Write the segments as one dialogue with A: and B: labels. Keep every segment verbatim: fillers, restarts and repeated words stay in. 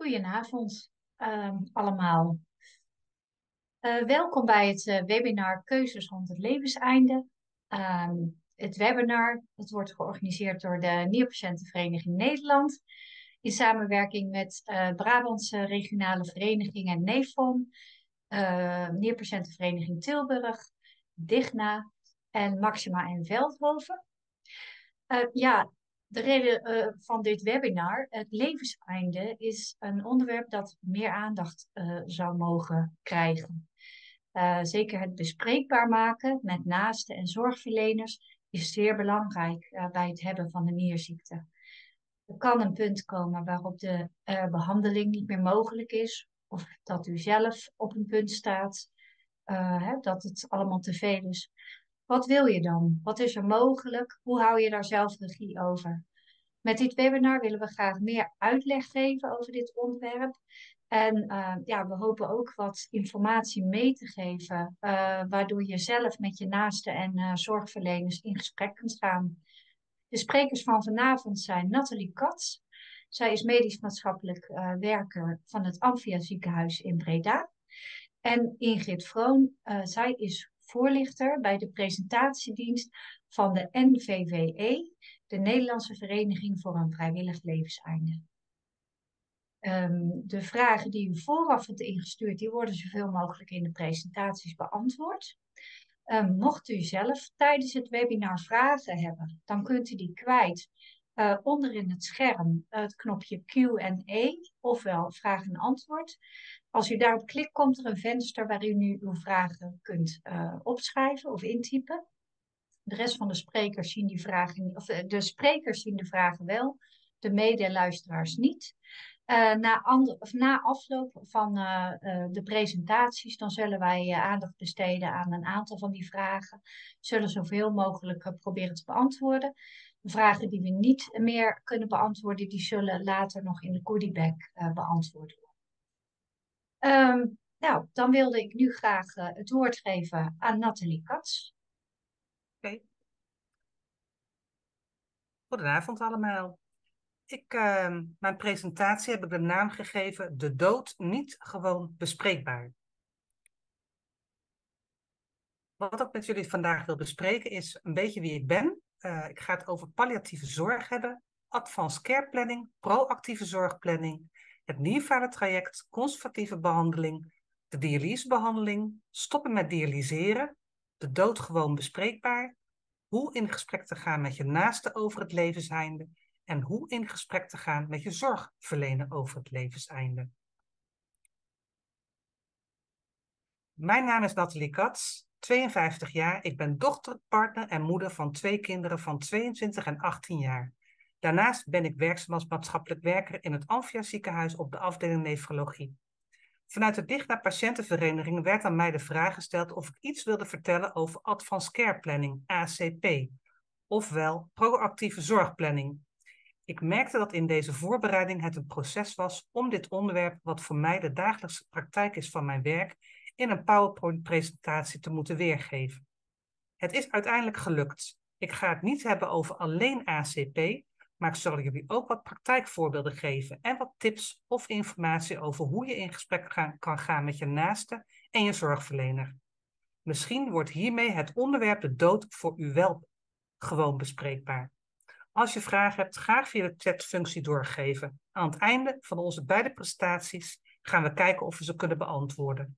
A: Goedenavond, ehm, allemaal. Eh, welkom bij het eh, webinar Keuzes rond het levenseinde. Ehm, het webinar het wordt georganiseerd door de Nierpatiëntenvereniging Nederland in samenwerking met eh Brabantse regionale vereniging en NEFON, eh Nierpatiëntenvereniging Tilburg, Digna en Maxima en Veldhoven. Uh, ja, de reden eh, van dit webinar, het levenseinde, is een onderwerp dat meer aandacht eh, zou mogen krijgen. Uh, zeker het bespreekbaar maken met naasten en zorgverleners is zeer belangrijk uh, bij het hebben van de nierziekte. Er kan een punt komen waarop de uh, behandeling niet meer mogelijk is, of dat u zelf op een punt staat, uh, hè, dat het allemaal te veel is. Wat wil je dan? Wat is er mogelijk? Hoe hou je daar zelf regie over? Met dit webinar willen we graag meer uitleg geven over dit onderwerp. En uh, ja, we hopen ook wat informatie mee te geven, uh, waardoor je zelf met je naasten en uh, zorgverleners in gesprek kunt gaan. De sprekers van vanavond zijn Nathalie Katz. Zij is medisch-maatschappelijk uh, werker van het Amphia ziekenhuis in Breda. En Ingrid Vroon, uh, zij is voorlichter bij de presentatiedienst van de N V W E, de Nederlandse Vereniging voor een Vrijwillig Levenseinde. Um, de vragen die u vooraf hebt ingestuurd, die worden zoveel mogelijk in de presentaties beantwoord. Um, mocht u zelf tijdens het webinar vragen hebben, dan kunt u die kwijt uh, onder in het scherm, uh, het knopje Q en A, ofwel vraag en antwoord. Als u daarop klikt, komt er een venster waar u nu uw vragen kunt uh, opschrijven of intypen. De rest van de sprekers zien die vragen, of de sprekers zien de vragen wel, de medeluisteraars niet. Uh, na, ander, of na afloop van uh, uh, de presentaties, dan zullen wij uh, aandacht besteden aan een aantal van die vragen. We zullen zoveel mogelijk uh, proberen te beantwoorden. De vragen die we niet meer kunnen beantwoorden, die zullen later nog in de goodiebag uh, beantwoord worden. Um, nou, dan wilde ik nu graag uh, het woord geven aan Nathalie Katz.
B: Oké. Okay. Goedenavond allemaal. Ik, uh, mijn presentatie heb ik de naam gegeven: De dood niet gewoon bespreekbaar. Wat ik met jullie vandaag wil bespreken is een beetje wie ik ben. Uh, ik ga het over palliatieve zorg hebben, advanced care planning, proactieve zorgplanning, het nierfalen-traject, conservatieve behandeling, de dialysebehandeling, stoppen met dialyseren, de dood gewoon bespreekbaar, hoe in gesprek te gaan met je naaste over het levenseinde en hoe in gesprek te gaan met je zorgverlener over het levenseinde. Mijn naam is Nathalie Katz, tweeënvijftig jaar. Ik ben dochter, partner en moeder van twee kinderen van tweeëntwintig en achttien jaar. Daarnaast ben ik werkzaam als maatschappelijk werker in het Amphia ziekenhuis op de afdeling nefrologie. Vanuit de Digna Patiëntenvereniging werd aan mij de vraag gesteld of ik iets wilde vertellen over Advanced Care Planning, A C P, ofwel proactieve zorgplanning. Ik merkte dat in deze voorbereiding het een proces was om dit onderwerp, wat voor mij de dagelijkse praktijk is van mijn werk, in een PowerPoint-presentatie te moeten weergeven. Het is uiteindelijk gelukt. Ik ga het niet hebben over alleen A C P, maar ik zal jullie ook wat praktijkvoorbeelden geven en wat tips of informatie over hoe je in gesprek gaan, kan gaan met je naaste en je zorgverlener. Misschien wordt hiermee het onderwerp de dood voor u wel gewoon bespreekbaar. Als je vragen hebt, graag via de chatfunctie doorgeven. Aan het einde van onze beide presentaties gaan we kijken of we ze kunnen beantwoorden.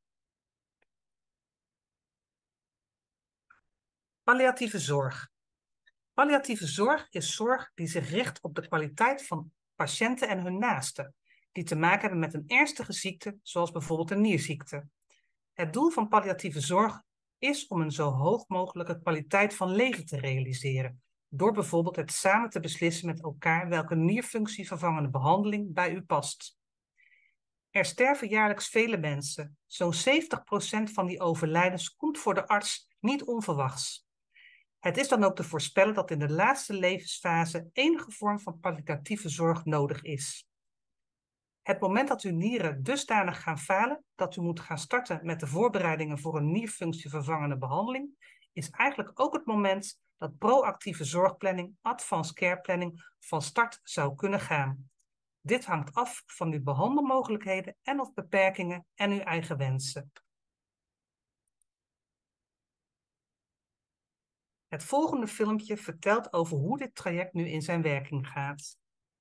B: Palliatieve zorg. Palliatieve zorg is zorg die zich richt op de kwaliteit van patiënten en hun naasten, die te maken hebben met een ernstige ziekte, zoals bijvoorbeeld een nierziekte. Het doel van palliatieve zorg is om een zo hoog mogelijke kwaliteit van leven te realiseren, door bijvoorbeeld het samen te beslissen met elkaar welke nierfunctievervangende behandeling bij u past. Er sterven jaarlijks vele mensen. Zo'n zeventig procent van die overlijdens komt voor de arts niet onverwachts. Het is dan ook te voorspellen dat in de laatste levensfase enige vorm van palliatieve zorg nodig is. Het moment dat uw nieren dusdanig gaan falen dat u moet gaan starten met de voorbereidingen voor een nierfunctievervangende behandeling, is eigenlijk ook het moment dat proactieve zorgplanning, advanced care planning, van start zou kunnen gaan. Dit hangt af van uw behandelmogelijkheden en of beperkingen en uw eigen wensen. Het volgende filmpje vertelt over hoe dit traject nu in zijn werking gaat.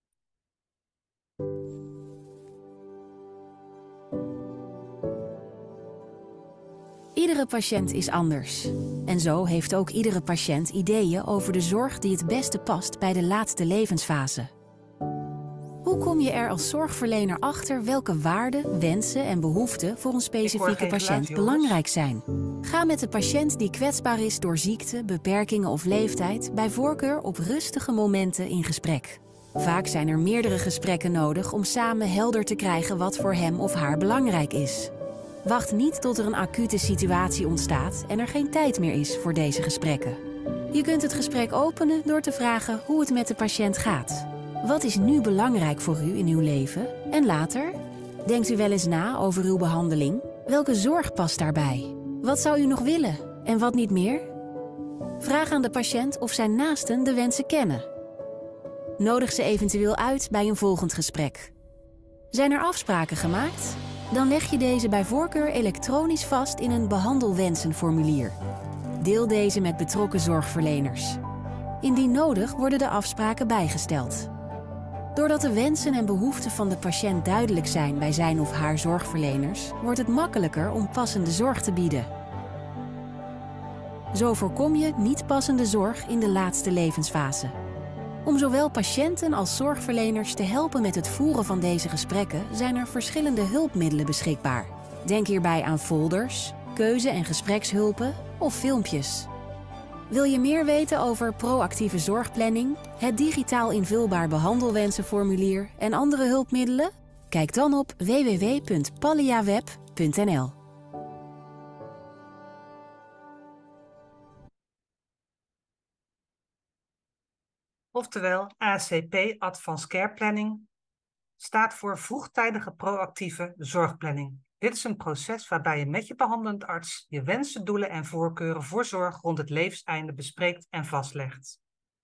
C: Iedere patiënt is anders. En zo heeft ook iedere patiënt ideeën over de zorg die het beste past bij de laatste levensfase. Hoe kom je er als zorgverlener achter welke waarden, wensen en behoeften voor een specifieke patiënt belangrijk zijn? Ga met de patiënt die kwetsbaar is door ziekte, beperkingen of leeftijd bij voorkeur op rustige momenten in gesprek. Vaak zijn er meerdere gesprekken nodig om samen helder te krijgen wat voor hem of haar belangrijk is. Wacht niet tot er een acute situatie ontstaat en er geen tijd meer is voor deze gesprekken. Je kunt het gesprek openen door te vragen hoe het met de patiënt gaat. Wat is nu belangrijk voor u in uw leven en later? Denkt u wel eens na over uw behandeling? Welke zorg past daarbij? Wat zou u nog willen en wat niet meer? Vraag aan de patiënt of zijn naasten de wensen kennen. Nodig ze eventueel uit bij een volgend gesprek. Zijn er afspraken gemaakt? Dan leg je deze bij voorkeur elektronisch vast in een behandelwensenformulier. Deel deze met betrokken zorgverleners. Indien nodig worden de afspraken bijgesteld. Doordat de wensen en behoeften van de patiënt duidelijk zijn bij zijn of haar zorgverleners, wordt het makkelijker om passende zorg te bieden. Zo voorkom je niet passende zorg in de laatste levensfase. Om zowel patiënten als zorgverleners te helpen met het voeren van deze gesprekken zijn er verschillende hulpmiddelen beschikbaar. Denk hierbij aan folders, keuze- en gesprekshulpen of filmpjes. Wil je meer weten over proactieve zorgplanning, het digitaal invulbaar behandelwensenformulier en andere hulpmiddelen? Kijk dan op w w w punt palliaweb punt n l.
B: Oftewel, A C P, Advanced Care Planning, staat voor vroegtijdige proactieve zorgplanning. Dit is een proces waarbij je met je behandelend arts je wensen, doelen en voorkeuren voor zorg rond het levenseinde bespreekt en vastlegt.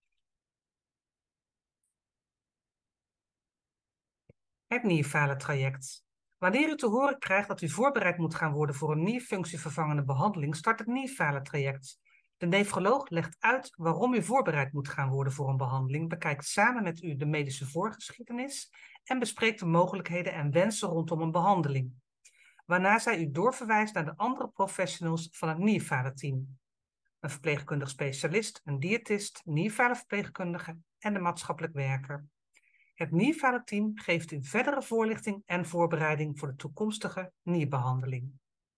B: Het nierfalentraject. Wanneer u te horen krijgt dat u voorbereid moet gaan worden voor een nierfunctievervangende behandeling, start het nierfalentraject. De nefroloog legt uit waarom u voorbereid moet gaan worden voor een behandeling, bekijkt samen met u de medische voorgeschiedenis en bespreekt de mogelijkheden en wensen rondom een behandeling. Waarna zij u doorverwijst naar de andere professionals van het nierfalenteam. Een verpleegkundig specialist, een diëtist, nierfalenverpleegkundige en de maatschappelijk werker. Het nierfalenteam geeft u verdere voorlichting en voorbereiding voor de toekomstige nierbehandeling.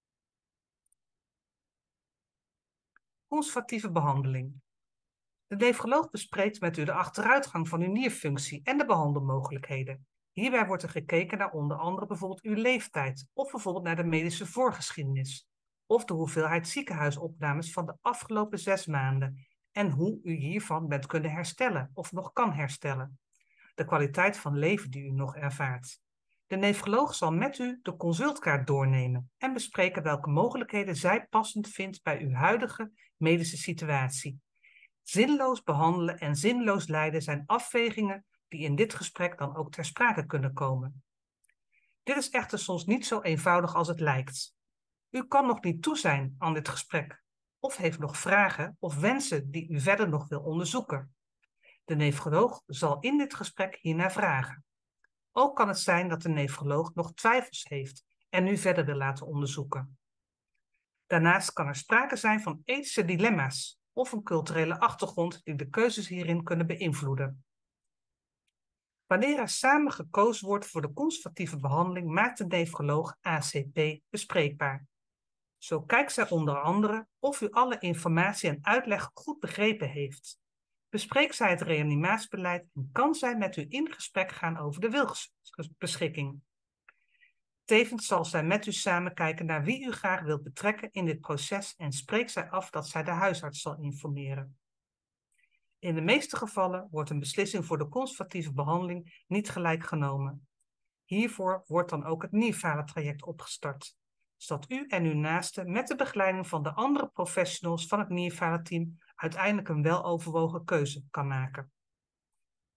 B: Conservatieve behandeling. De nefroloog bespreekt met u de achteruitgang van uw nierfunctie en de behandelmogelijkheden. Hierbij wordt er gekeken naar onder andere bijvoorbeeld uw leeftijd of bijvoorbeeld naar de medische voorgeschiedenis of de hoeveelheid ziekenhuisopnames van de afgelopen zes maanden en hoe u hiervan bent kunnen herstellen of nog kan herstellen. De kwaliteit van leven die u nog ervaart. De nefroloog zal met u de consultkaart doornemen en bespreken welke mogelijkheden zij passend vindt bij uw huidige medische situatie. Zinloos behandelen en zinloos lijden zijn afwegingen die in dit gesprek dan ook ter sprake kunnen komen. Dit is echter soms niet zo eenvoudig als het lijkt. U kan nog niet toe zijn aan dit gesprek of heeft nog vragen of wensen die u verder nog wil onderzoeken. De nefroloog zal in dit gesprek hiernaar vragen. Ook kan het zijn dat de nefroloog nog twijfels heeft en u verder wil laten onderzoeken. Daarnaast kan er sprake zijn van ethische dilemma's of een culturele achtergrond die de keuzes hierin kunnen beïnvloeden. Wanneer er samen gekozen wordt voor de conservatieve behandeling, maakt de nefroloog A C P bespreekbaar. Zo kijkt zij onder andere of u alle informatie en uitleg goed begrepen heeft. Bespreekt zij het reanimatiebeleid en kan zij met u in gesprek gaan over de wilsbeschikking. Tevens zal zij met u samen kijken naar wie u graag wilt betrekken in dit proces en spreekt zij af dat zij de huisarts zal informeren. In de meeste gevallen wordt een beslissing voor de conservatieve behandeling niet gelijk genomen. Hiervoor wordt dan ook het nierfalentraject opgestart, zodat u en uw naasten met de begeleiding van de andere professionals van het nierfalenteam uiteindelijk een weloverwogen keuze kan maken.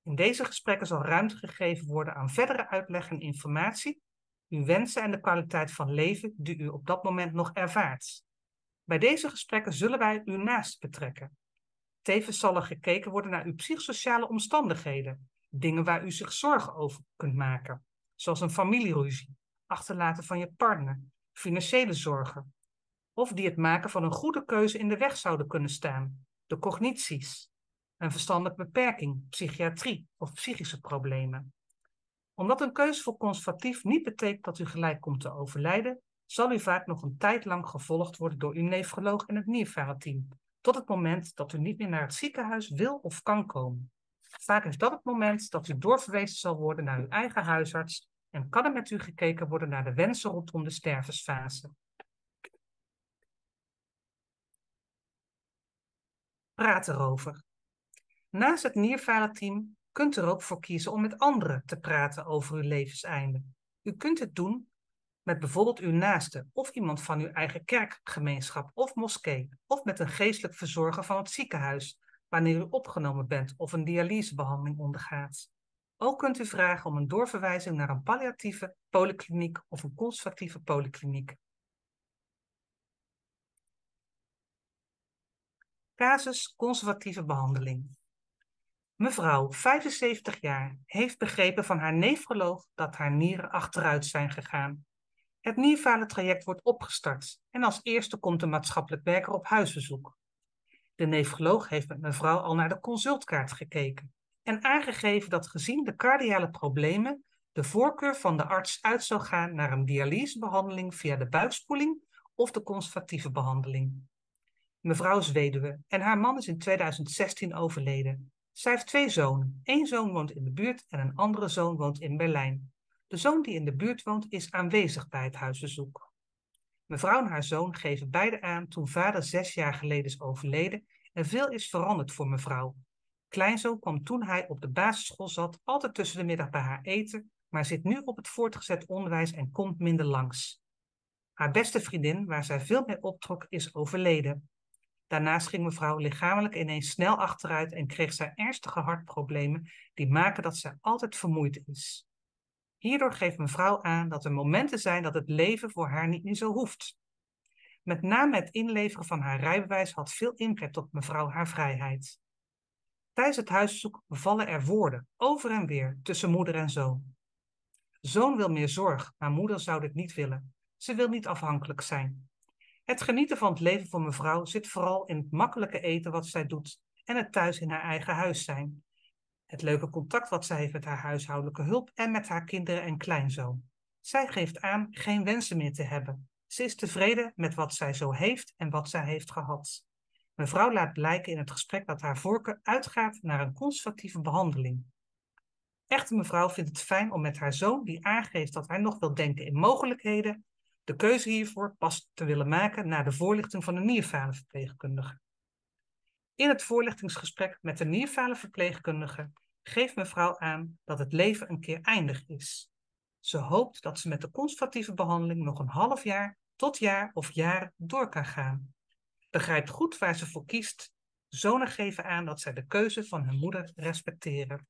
B: In deze gesprekken zal ruimte gegeven worden aan verdere uitleg en informatie, uw wensen en de kwaliteit van leven die u op dat moment nog ervaart. Bij deze gesprekken zullen wij uw naasten betrekken. Tevens zal er gekeken worden naar uw psychosociale omstandigheden, dingen waar u zich zorgen over kunt maken, zoals een familieruzie, achterlaten van je partner, financiële zorgen, of die het maken van een goede keuze in de weg zouden kunnen staan, de cognities, een verstandelijke beperking, psychiatrie of psychische problemen. Omdat een keuze voor conservatief niet betekent dat u gelijk komt te overlijden, zal u vaak nog een tijd lang gevolgd worden door uw nefroloog en het nierfale-team, tot het moment dat u niet meer naar het ziekenhuis wil of kan komen. Vaak is dat het moment dat u doorverwezen zal worden naar uw eigen huisarts en kan er met u gekeken worden naar de wensen rondom de stervensfase. Praat erover. Naast het nierfale-team kunt u er ook voor kiezen om met anderen te praten over uw levenseinde. U kunt het doen met bijvoorbeeld uw naaste of iemand van uw eigen kerkgemeenschap of moskee, of met een geestelijk verzorger van het ziekenhuis, wanneer u opgenomen bent of een dialysebehandeling ondergaat. Ook kunt u vragen om een doorverwijzing naar een palliatieve polykliniek of een conservatieve polykliniek. Casus conservatieve behandeling. Mevrouw, vijfenzeventig jaar, heeft begrepen van haar nefroloog dat haar nieren achteruit zijn gegaan. Het nierfale-traject wordt opgestart en als eerste komt de maatschappelijk werker op huisbezoek. De nefroloog heeft met mevrouw al naar de consultkaart gekeken en aangegeven dat gezien de cardiale problemen de voorkeur van de arts uit zou gaan naar een dialysebehandeling via de buikspoeling of de conservatieve behandeling. Mevrouw is weduwe en haar man is in tweeduizend zestien overleden. Zij heeft twee zonen. Eén zoon woont in de buurt en een andere zoon woont in Berlijn. De zoon die in de buurt woont is aanwezig bij het huisbezoek. Mevrouw en haar zoon geven beide aan toen vader zes jaar geleden is overleden en veel is veranderd voor mevrouw. Kleinzoon kwam toen hij op de basisschool zat altijd tussen de middag bij haar eten, maar zit nu op het voortgezet onderwijs en komt minder langs. Haar beste vriendin, waar zij veel mee optrok, is overleden. Daarnaast ging mevrouw lichamelijk ineens snel achteruit en kreeg zij ernstige hartproblemen die maken dat zij altijd vermoeid is. Hierdoor geeft mevrouw aan dat er momenten zijn dat het leven voor haar niet meer zo hoeft. Met name het inleveren van haar rijbewijs had veel impact op mevrouw haar vrijheid. Tijdens het huisbezoek vallen er woorden, over en weer, tussen moeder en zoon. Zoon wil meer zorg, maar moeder zou dit niet willen. Ze wil niet afhankelijk zijn. Het genieten van het leven voor mevrouw zit vooral in het makkelijke eten wat zij doet en het thuis in haar eigen huis zijn. Het leuke contact wat zij heeft met haar huishoudelijke hulp en met haar kinderen en kleinzoon. Zij geeft aan geen wensen meer te hebben. Ze is tevreden met wat zij zo heeft en wat zij heeft gehad. Mevrouw laat blijken in het gesprek dat haar voorkeur uitgaat naar een conservatieve behandeling. Echte mevrouw vindt het fijn om met haar zoon, die aangeeft dat hij nog wil denken in mogelijkheden, de keuze hiervoor pas te willen maken na de voorlichting van een nierfaleverpleegkundige. In het voorlichtingsgesprek met de nierfaleverpleegkundige geeft mevrouw aan dat het leven een keer eindig is. Ze hoopt dat ze met de conservatieve behandeling nog een half jaar tot jaar of jaren door kan gaan. Begrijpt goed waar ze voor kiest. Zonen geven aan dat zij de keuze van hun moeder respecteren.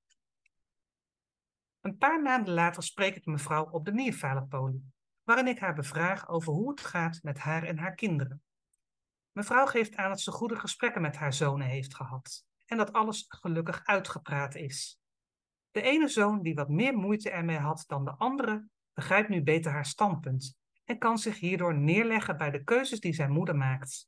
B: Een paar maanden later spreek ik mevrouw op de nierfalepolie, waarin ik haar bevraag over hoe het gaat met haar en haar kinderen. Mevrouw geeft aan dat ze goede gesprekken met haar zonen heeft gehad en dat alles gelukkig uitgepraat is. De ene zoon, die wat meer moeite ermee had dan de andere, begrijpt nu beter haar standpunt en kan zich hierdoor neerleggen bij de keuzes die zijn moeder maakt.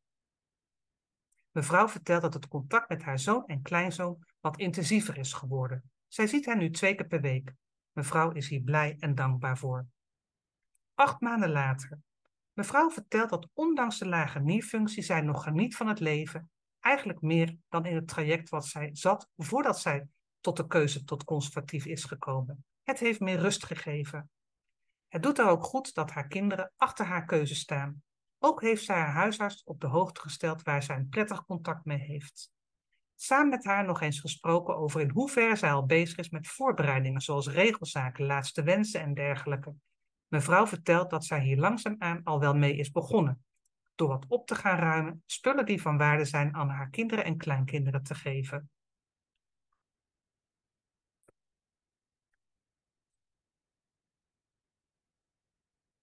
B: Mevrouw vertelt dat het contact met haar zoon en kleinzoon wat intensiever is geworden. Zij ziet haar nu twee keer per week. Mevrouw is hier blij en dankbaar voor. Acht maanden later. Mevrouw vertelt dat ondanks de lage nierfunctie zij nog geniet van het leven, eigenlijk meer dan in het traject wat zij zat voordat zij tot de keuze tot conservatief is gekomen. Het heeft meer rust gegeven. Het doet haar ook goed dat haar kinderen achter haar keuze staan. Ook heeft zij haar huisarts op de hoogte gesteld waar zij een prettig contact mee heeft. Samen met haar nog eens gesproken over in hoeverre zij al bezig is met voorbereidingen zoals regelzaken, laatste wensen en dergelijke. Mevrouw vertelt dat zij hier langzaamaan al wel mee is begonnen, door wat op te gaan ruimen, spullen die van waarde zijn aan haar kinderen en kleinkinderen te geven.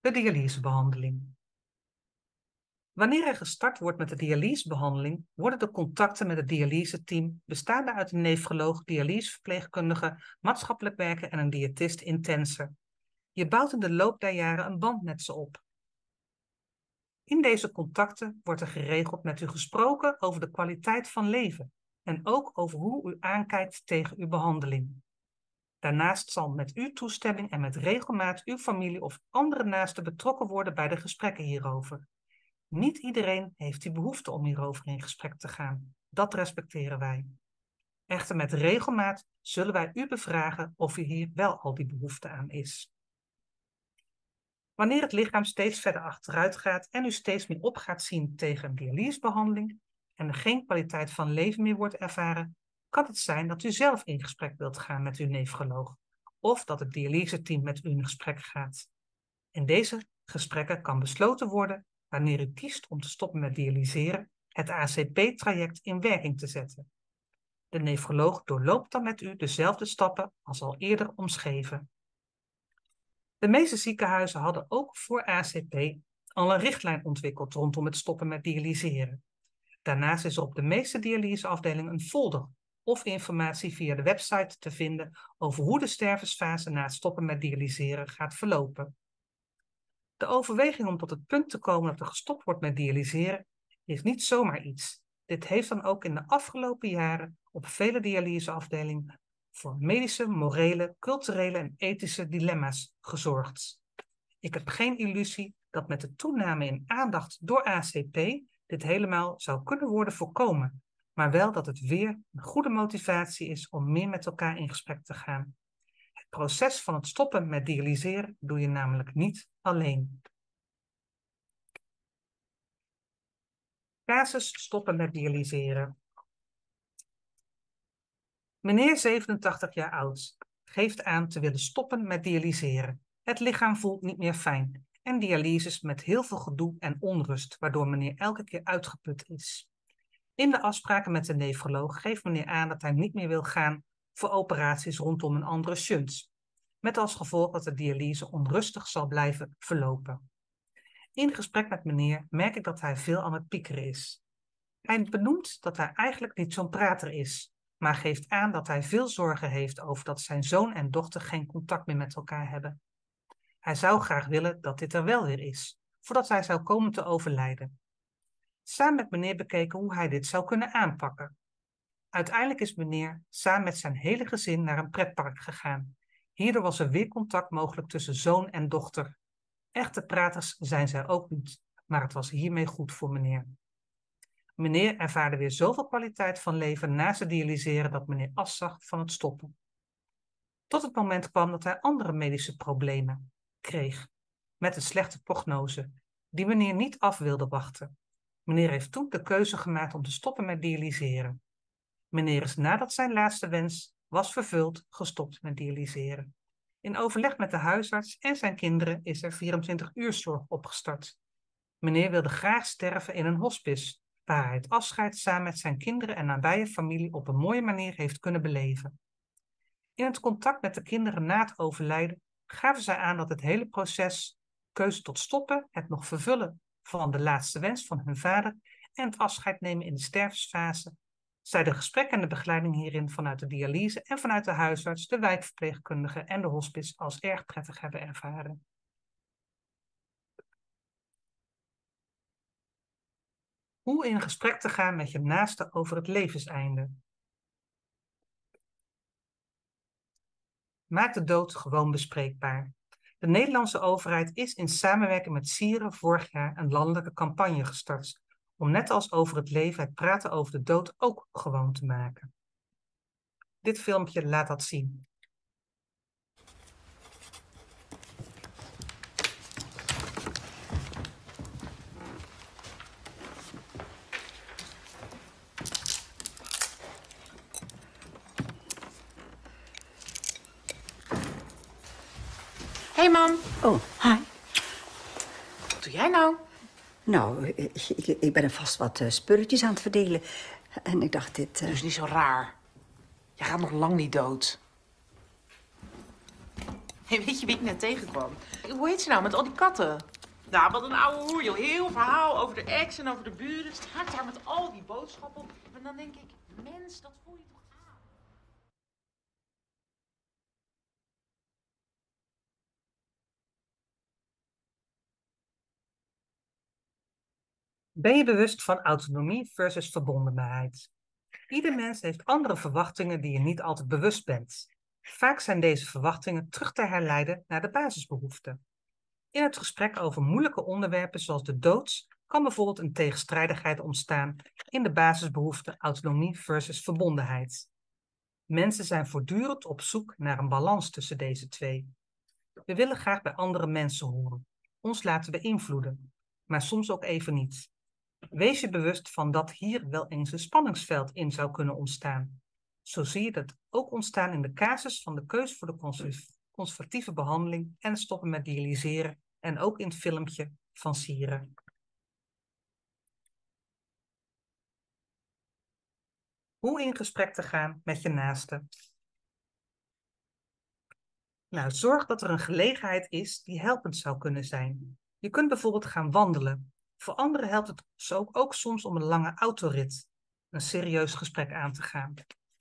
B: De dialysebehandeling. Wanneer er gestart wordt met de dialysebehandeling, worden de contacten met het dialyseteam, bestaande uit een nefroloog, dialyseverpleegkundige, maatschappelijk werker en een diëtist, intenser. Je bouwt in de loop der jaren een band met ze op. In deze contacten wordt er geregeld met u gesproken over de kwaliteit van leven en ook over hoe u aankijkt tegen uw behandeling. Daarnaast zal met uw toestemming en met regelmaat uw familie of andere naasten betrokken worden bij de gesprekken hierover. Niet iedereen heeft die behoefte om hierover in gesprek te gaan. Dat respecteren wij. Echter met regelmaat zullen wij u bevragen of er hier wel al die behoefte aan is. Wanneer het lichaam steeds verder achteruit gaat en u steeds meer op gaat zien tegen een dialysebehandeling en er geen kwaliteit van leven meer wordt ervaren, kan het zijn dat u zelf in gesprek wilt gaan met uw nefroloog of dat het dialyseteam met u in gesprek gaat. In deze gesprekken kan besloten worden, wanneer u kiest om te stoppen met dialyseren, het A C P-traject in werking te zetten. De nefroloog doorloopt dan met u dezelfde stappen als al eerder omschreven. De meeste ziekenhuizen hadden ook voor A C P al een richtlijn ontwikkeld rondom het stoppen met dialyseren. Daarnaast is er op de meeste dialyseafdelingen een folder of informatie via de website te vinden over hoe de stervensfase na het stoppen met dialyseren gaat verlopen. De overweging om tot het punt te komen dat er gestopt wordt met dialyseren is niet zomaar iets. Dit heeft dan ook in de afgelopen jaren op vele dialyseafdelingen voor medische, morele, culturele en ethische dilemma's gezorgd. Ik heb geen illusie dat met de toename in aandacht door A C P dit helemaal zou kunnen worden voorkomen, maar wel dat het weer een goede motivatie is om meer met elkaar in gesprek te gaan. Het proces van het stoppen met dialyseren doe je namelijk niet alleen. Casus stoppen met dialyseren. Meneer zevenentachtig jaar oud geeft aan te willen stoppen met dialyseren. Het lichaam voelt niet meer fijn en dialyses met heel veel gedoe en onrust, waardoor meneer elke keer uitgeput is. In de afspraken met de nefroloog geeft meneer aan dat hij niet meer wil gaan voor operaties rondom een andere shunt, met als gevolg dat de dialyse onrustig zal blijven verlopen. In gesprek met meneer merk ik dat hij veel aan het piekeren is. Hij benoemt dat hij eigenlijk niet zo'n prater is, maar geeft aan dat hij veel zorgen heeft over dat zijn zoon en dochter geen contact meer met elkaar hebben. Hij zou graag willen dat dit er wel weer is, voordat hij zou komen te overlijden. Samen met meneer bekeken hoe hij dit zou kunnen aanpakken. Uiteindelijk is meneer samen met zijn hele gezin naar een pretpark gegaan. Hierdoor was er weer contact mogelijk tussen zoon en dochter. Echte praters zijn zij ook niet, maar het was hiermee goed voor meneer. Meneer ervaarde weer zoveel kwaliteit van leven na zijn dialyseren dat meneer afzag van het stoppen. Tot het moment kwam dat hij andere medische problemen kreeg, met een slechte prognose, die meneer niet af wilde wachten. Meneer heeft toen de keuze gemaakt om te stoppen met dialyseren. Meneer is nadat zijn laatste wens was vervuld, gestopt met dialyseren. In overleg met de huisarts en zijn kinderen is er vierentwintig uur zorg opgestart. Meneer wilde graag sterven in een hospice, waar hij het afscheid samen met zijn kinderen en nabije familie op een mooie manier heeft kunnen beleven. In het contact met de kinderen na het overlijden gaven zij aan dat het hele proces, keuze tot stoppen, het nog vervullen van de laatste wens van hun vader en het afscheid nemen in de stervensfase, zij de gesprek en de begeleiding hierin vanuit de dialyse en vanuit de huisarts, de wijkverpleegkundige en de hospice als erg prettig hebben ervaren. Hoe in gesprek te gaan met je naaste over het levenseinde. Maak de dood gewoon bespreekbaar. De Nederlandse overheid is in samenwerking met Sieren vorig jaar een landelijke campagne gestart om net als over het leven het praten over de dood ook gewoon te maken. Dit filmpje laat dat zien.
D: Hey mam.
E: Oh, hi.
D: Wat doe jij nou?
E: Nou, ik, ik, ik ben er vast wat uh, spulletjes aan het verdelen. En ik dacht dit... Uh...
D: Dus niet zo raar. Je gaat nog lang niet dood. Hey, weet je wie ik net tegenkwam? Hoe heet ze nou, met al die katten? Nou, wat een ouwe hoer, joh. Heel verhaal over de ex en over de buren. Staat daar met al die boodschappen op. En dan denk ik, mens, dat voel je toch aan?
B: Ben je bewust van autonomie versus verbondenheid? Ieder mens heeft andere verwachtingen die je niet altijd bewust bent. Vaak zijn deze verwachtingen terug te herleiden naar de basisbehoeften. In het gesprek over moeilijke onderwerpen zoals de dood kan bijvoorbeeld een tegenstrijdigheid ontstaan in de basisbehoefte autonomie versus verbondenheid. Mensen zijn voortdurend op zoek naar een balans tussen deze twee. We willen graag bij andere mensen horen, ons laten beïnvloeden, maar soms ook even niet. Wees je bewust van dat hier wel eens een spanningsveld in zou kunnen ontstaan. Zo zie je dat ook ontstaan in de casus van de keus voor de conservatieve behandeling en stoppen met dialyseren en ook in het filmpje van Sieren. Hoe in gesprek te gaan met je naaste. Nou, zorg dat er een gelegenheid is die helpend zou kunnen zijn. Je kunt bijvoorbeeld gaan wandelen. Voor anderen helpt het zo ook soms om een lange autorit, een serieus gesprek aan te gaan.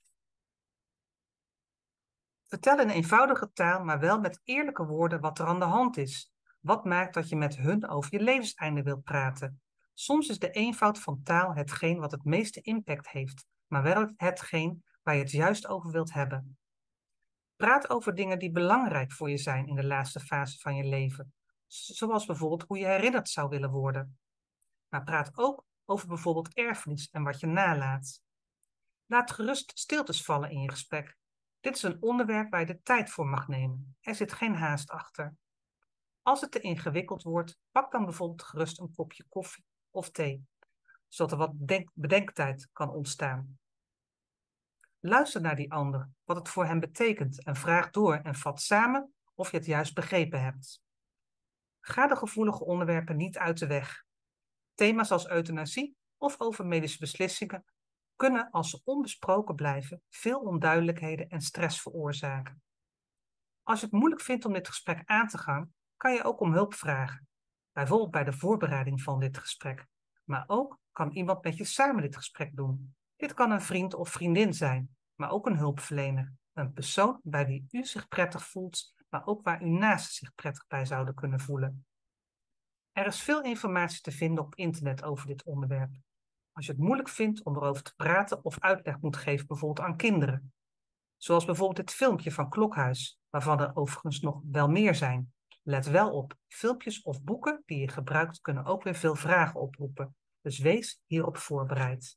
B: Vertel in eenvoudige taal, maar wel met eerlijke woorden wat er aan de hand is. Wat maakt dat je met hun over je levenseinde wilt praten? Soms is de eenvoud van taal hetgeen wat het meeste impact heeft, maar wel hetgeen waar je het juist over wilt hebben. Praat over dingen die belangrijk voor je zijn in de laatste fase van je leven, zoals bijvoorbeeld hoe je herinnerd zou willen worden. Maar praat ook over bijvoorbeeld erfenis en wat je nalaat. Laat gerust stiltes vallen in je gesprek. Dit is een onderwerp waar je de tijd voor mag nemen. Er zit geen haast achter. Als het te ingewikkeld wordt, pak dan bijvoorbeeld gerust een kopje koffie of thee, zodat er wat denk- bedenktijd kan ontstaan. Luister naar die ander, wat het voor hem betekent en vraag door en vat samen of je het juist begrepen hebt. Ga de gevoelige onderwerpen niet uit de weg. Thema's als euthanasie of over medische beslissingen kunnen, als ze onbesproken blijven, veel onduidelijkheden en stress veroorzaken. Als je het moeilijk vindt om dit gesprek aan te gaan, kan je ook om hulp vragen. Bijvoorbeeld bij de voorbereiding van dit gesprek. Maar ook kan iemand met je samen dit gesprek doen. Dit kan een vriend of vriendin zijn, maar ook een hulpverlener. Een persoon bij wie u zich prettig voelt, maar ook waar uw naasten zich prettig bij zouden kunnen voelen. Er is veel informatie te vinden op internet over dit onderwerp. Als je het moeilijk vindt om erover te praten of uitleg moet geven, bijvoorbeeld aan kinderen. Zoals bijvoorbeeld dit filmpje van Klokhuis, waarvan er overigens nog wel meer zijn. Let wel op, filmpjes of boeken die je gebruikt kunnen ook weer veel vragen oproepen. Dus wees hierop voorbereid.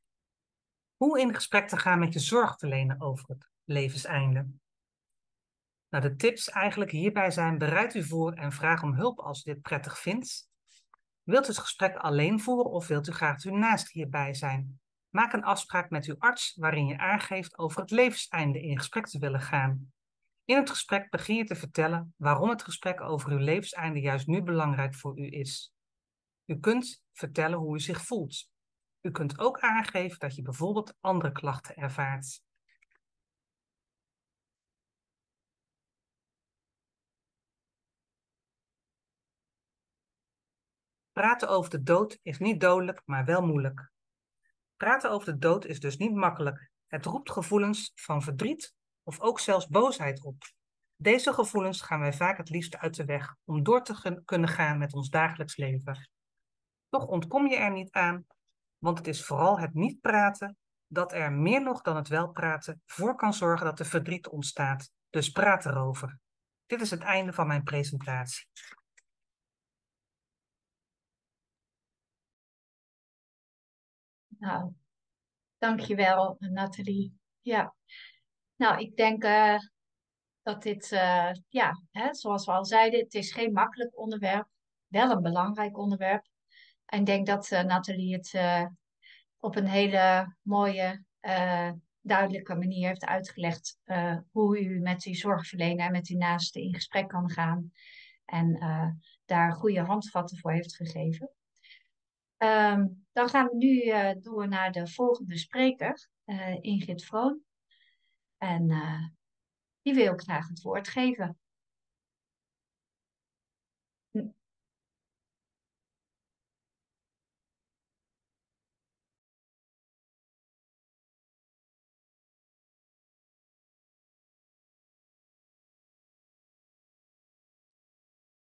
B: Hoe in gesprek te gaan met je zorgverlener over het levenseinde. Nou, de tips eigenlijk hierbij zijn: bereid u voor en vraag om hulp als u dit prettig vindt. Wilt u het gesprek alleen voeren of wilt u graag dat uw naast hierbij zijn? Maak een afspraak met uw arts waarin je aangeeft over het levenseinde in gesprek te willen gaan. In het gesprek begin je te vertellen waarom het gesprek over uw levenseinde juist nu belangrijk voor u is. U kunt vertellen hoe u zich voelt. U kunt ook aangeven dat je bijvoorbeeld andere klachten ervaart. Praten over de dood is niet dodelijk, maar wel moeilijk. Praten over de dood is dus niet makkelijk. Het roept gevoelens van verdriet of ook zelfs boosheid op. Deze gevoelens gaan wij vaak het liefst uit de weg om door te kunnen gaan met ons dagelijks leven. Toch ontkom je er niet aan, want het is vooral het niet praten dat er meer nog dan het wel praten voor kan zorgen dat er verdriet ontstaat. Dus praat erover. Dit is het einde van mijn presentatie.
A: Nou, dankjewel, Nathalie. Ja, nou, ik denk uh, dat dit, uh, ja, hè, zoals we al zeiden, het is geen makkelijk onderwerp, wel een belangrijk onderwerp. En ik denk dat uh, Nathalie het uh, op een hele mooie, uh, duidelijke manier heeft uitgelegd uh, hoe u met uw zorgverlener en met uw naasten in gesprek kan gaan. En uh, daar goede handvatten voor heeft gegeven. Um, dan gaan we nu uh, door naar de volgende spreker, uh, Ingrid Vroon. En uh, die wil ik graag het woord geven.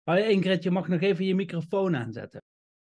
F: Hoi Ingrid, je mag nog even je microfoon aanzetten.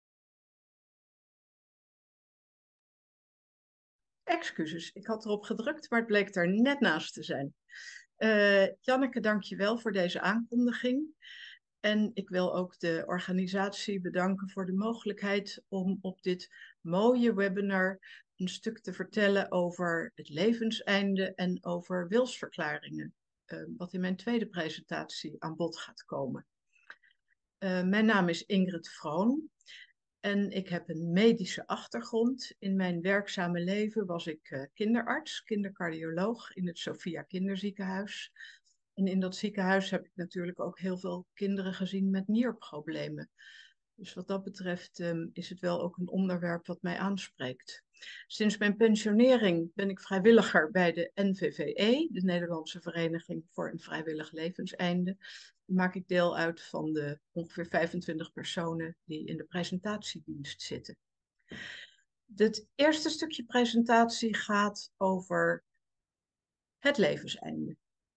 G: Excuses, ik had erop gedrukt, maar het bleek er net naast te zijn. Uh, Janneke, dank je wel voor deze aankondiging. En ik wil ook de organisatie bedanken voor de mogelijkheid om op dit mooie webinar een stuk te vertellen over het levenseinde en over wilsverklaringen, uh, wat in mijn tweede presentatie aan bod gaat komen. Uh, mijn naam is Ingrid Vroon. En ik heb een medische achtergrond. In mijn werkzame leven was ik uh, kinderarts, kindercardioloog in het Sophia Kinderziekenhuis. En in dat ziekenhuis heb ik natuurlijk ook heel veel kinderen gezien met nierproblemen. Dus wat dat betreft um, is het wel ook een onderwerp wat mij aanspreekt. Sinds mijn pensionering ben ik vrijwilliger bij de N V V E, de Nederlandse Vereniging voor een Vrijwillig Levenseinde. Dan maak ik deel uit van de ongeveer vijfentwintig personen die in de presentatiedienst zitten. Het eerste stukje presentatie gaat over het levenseinde.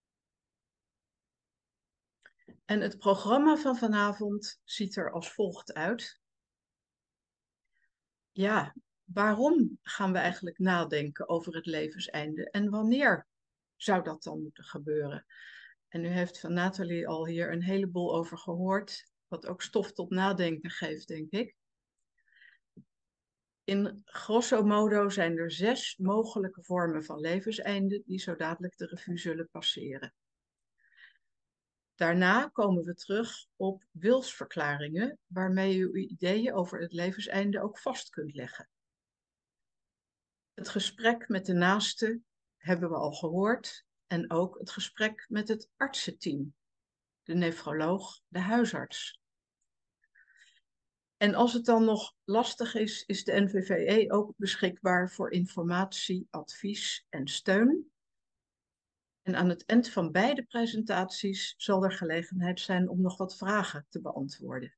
G: En het programma van vanavond ziet er als volgt uit. Ja, waarom gaan we eigenlijk nadenken over het levenseinde en wanneer zou dat dan moeten gebeuren? En u heeft van Nathalie al hier een heleboel over gehoord, wat ook stof tot nadenken geeft, denk ik. In grosso modo zijn er zes mogelijke vormen van levenseinde die zo dadelijk de revue zullen passeren. Daarna komen we terug op wilsverklaringen, waarmee u uw ideeën over het levenseinde ook vast kunt leggen. Het gesprek met de naaste hebben we al gehoord en ook het gesprek met het artsenteam, de nefroloog, de huisarts. En als het dan nog lastig is, is de N V V E ook beschikbaar voor informatie, advies en steun. En aan het eind van beide presentaties zal er gelegenheid zijn om nog wat vragen te beantwoorden.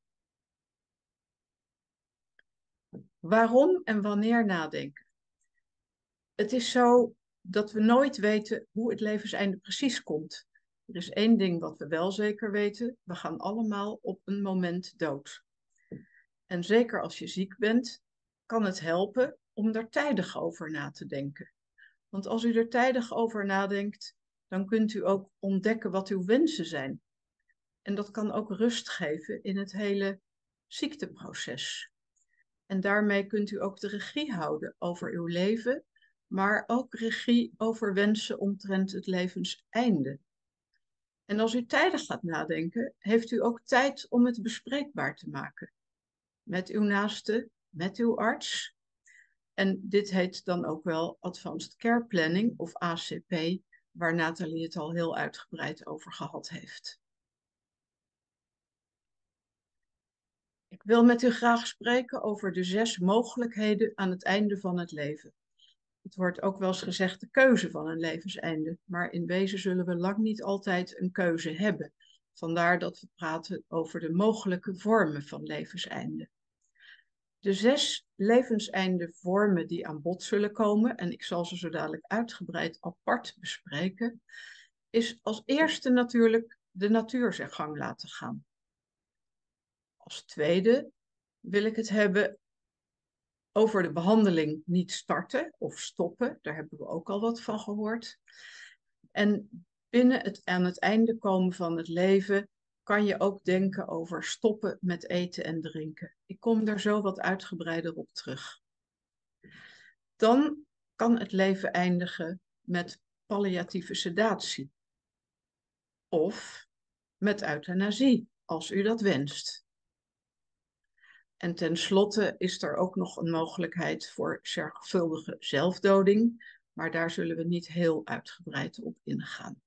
G: Waarom en wanneer nadenken? Het is zo dat we nooit weten hoe het levenseinde precies komt. Er is één ding wat we wel zeker weten. We gaan allemaal op een moment dood. En zeker als je ziek bent, kan het helpen om er tijdig over na te denken. Want als u er tijdig over nadenkt, dan kunt u ook ontdekken wat uw wensen zijn. En dat kan ook rust geven in het hele ziekteproces. En daarmee kunt u ook de regie houden over uw leven, maar ook regie over wensen omtrent het levenseinde. En als u tijdig gaat nadenken, heeft u ook tijd om het bespreekbaar te maken. Met uw naaste, met uw arts. En dit heet dan ook wel Advanced Care Planning of A C P, waar Nathalie het al heel uitgebreid over gehad heeft. Ik wil met u graag spreken over de zes mogelijkheden aan het einde van het leven. Het wordt ook wel eens gezegd de keuze van een levenseinde, maar in wezen zullen we lang niet altijd een keuze hebben. Vandaar dat we praten over de mogelijke vormen van levenseinde. De zes levenseinde vormen die aan bod zullen komen, en ik zal ze zo dadelijk uitgebreid apart bespreken, is als eerste natuurlijk de natuur zijn gang laten gaan. Als tweede wil ik het hebben over de behandeling niet starten of stoppen. Daar hebben we ook al wat van gehoord. En binnen het aan het einde komen van het leven kan je ook denken over stoppen met eten en drinken. Ik kom daar zo wat uitgebreider op terug. Dan kan het leven eindigen met palliatieve sedatie. Of met euthanasie, als u dat wenst. En tenslotte is er ook nog een mogelijkheid voor zorgvuldige zelfdoding, maar daar zullen we niet heel uitgebreid op ingaan.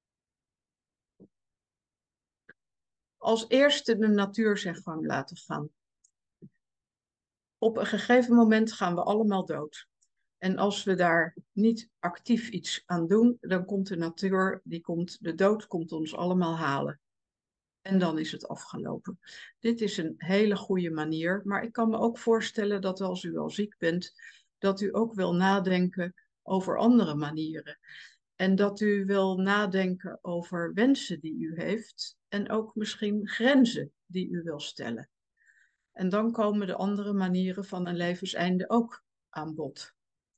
G: Als eerste de natuur zijn gang laten gaan. Op een gegeven moment gaan we allemaal dood. En als we daar niet actief iets aan doen, dan komt de natuur, die komt, de dood komt ons allemaal halen. En dan is het afgelopen. Dit is een hele goede manier, maar ik kan me ook voorstellen dat als u al ziek bent, dat u ook wil nadenken over andere manieren. En dat u wil nadenken over wensen die u heeft en ook misschien grenzen die u wil stellen. En dan komen de andere manieren van een levenseinde ook aan bod.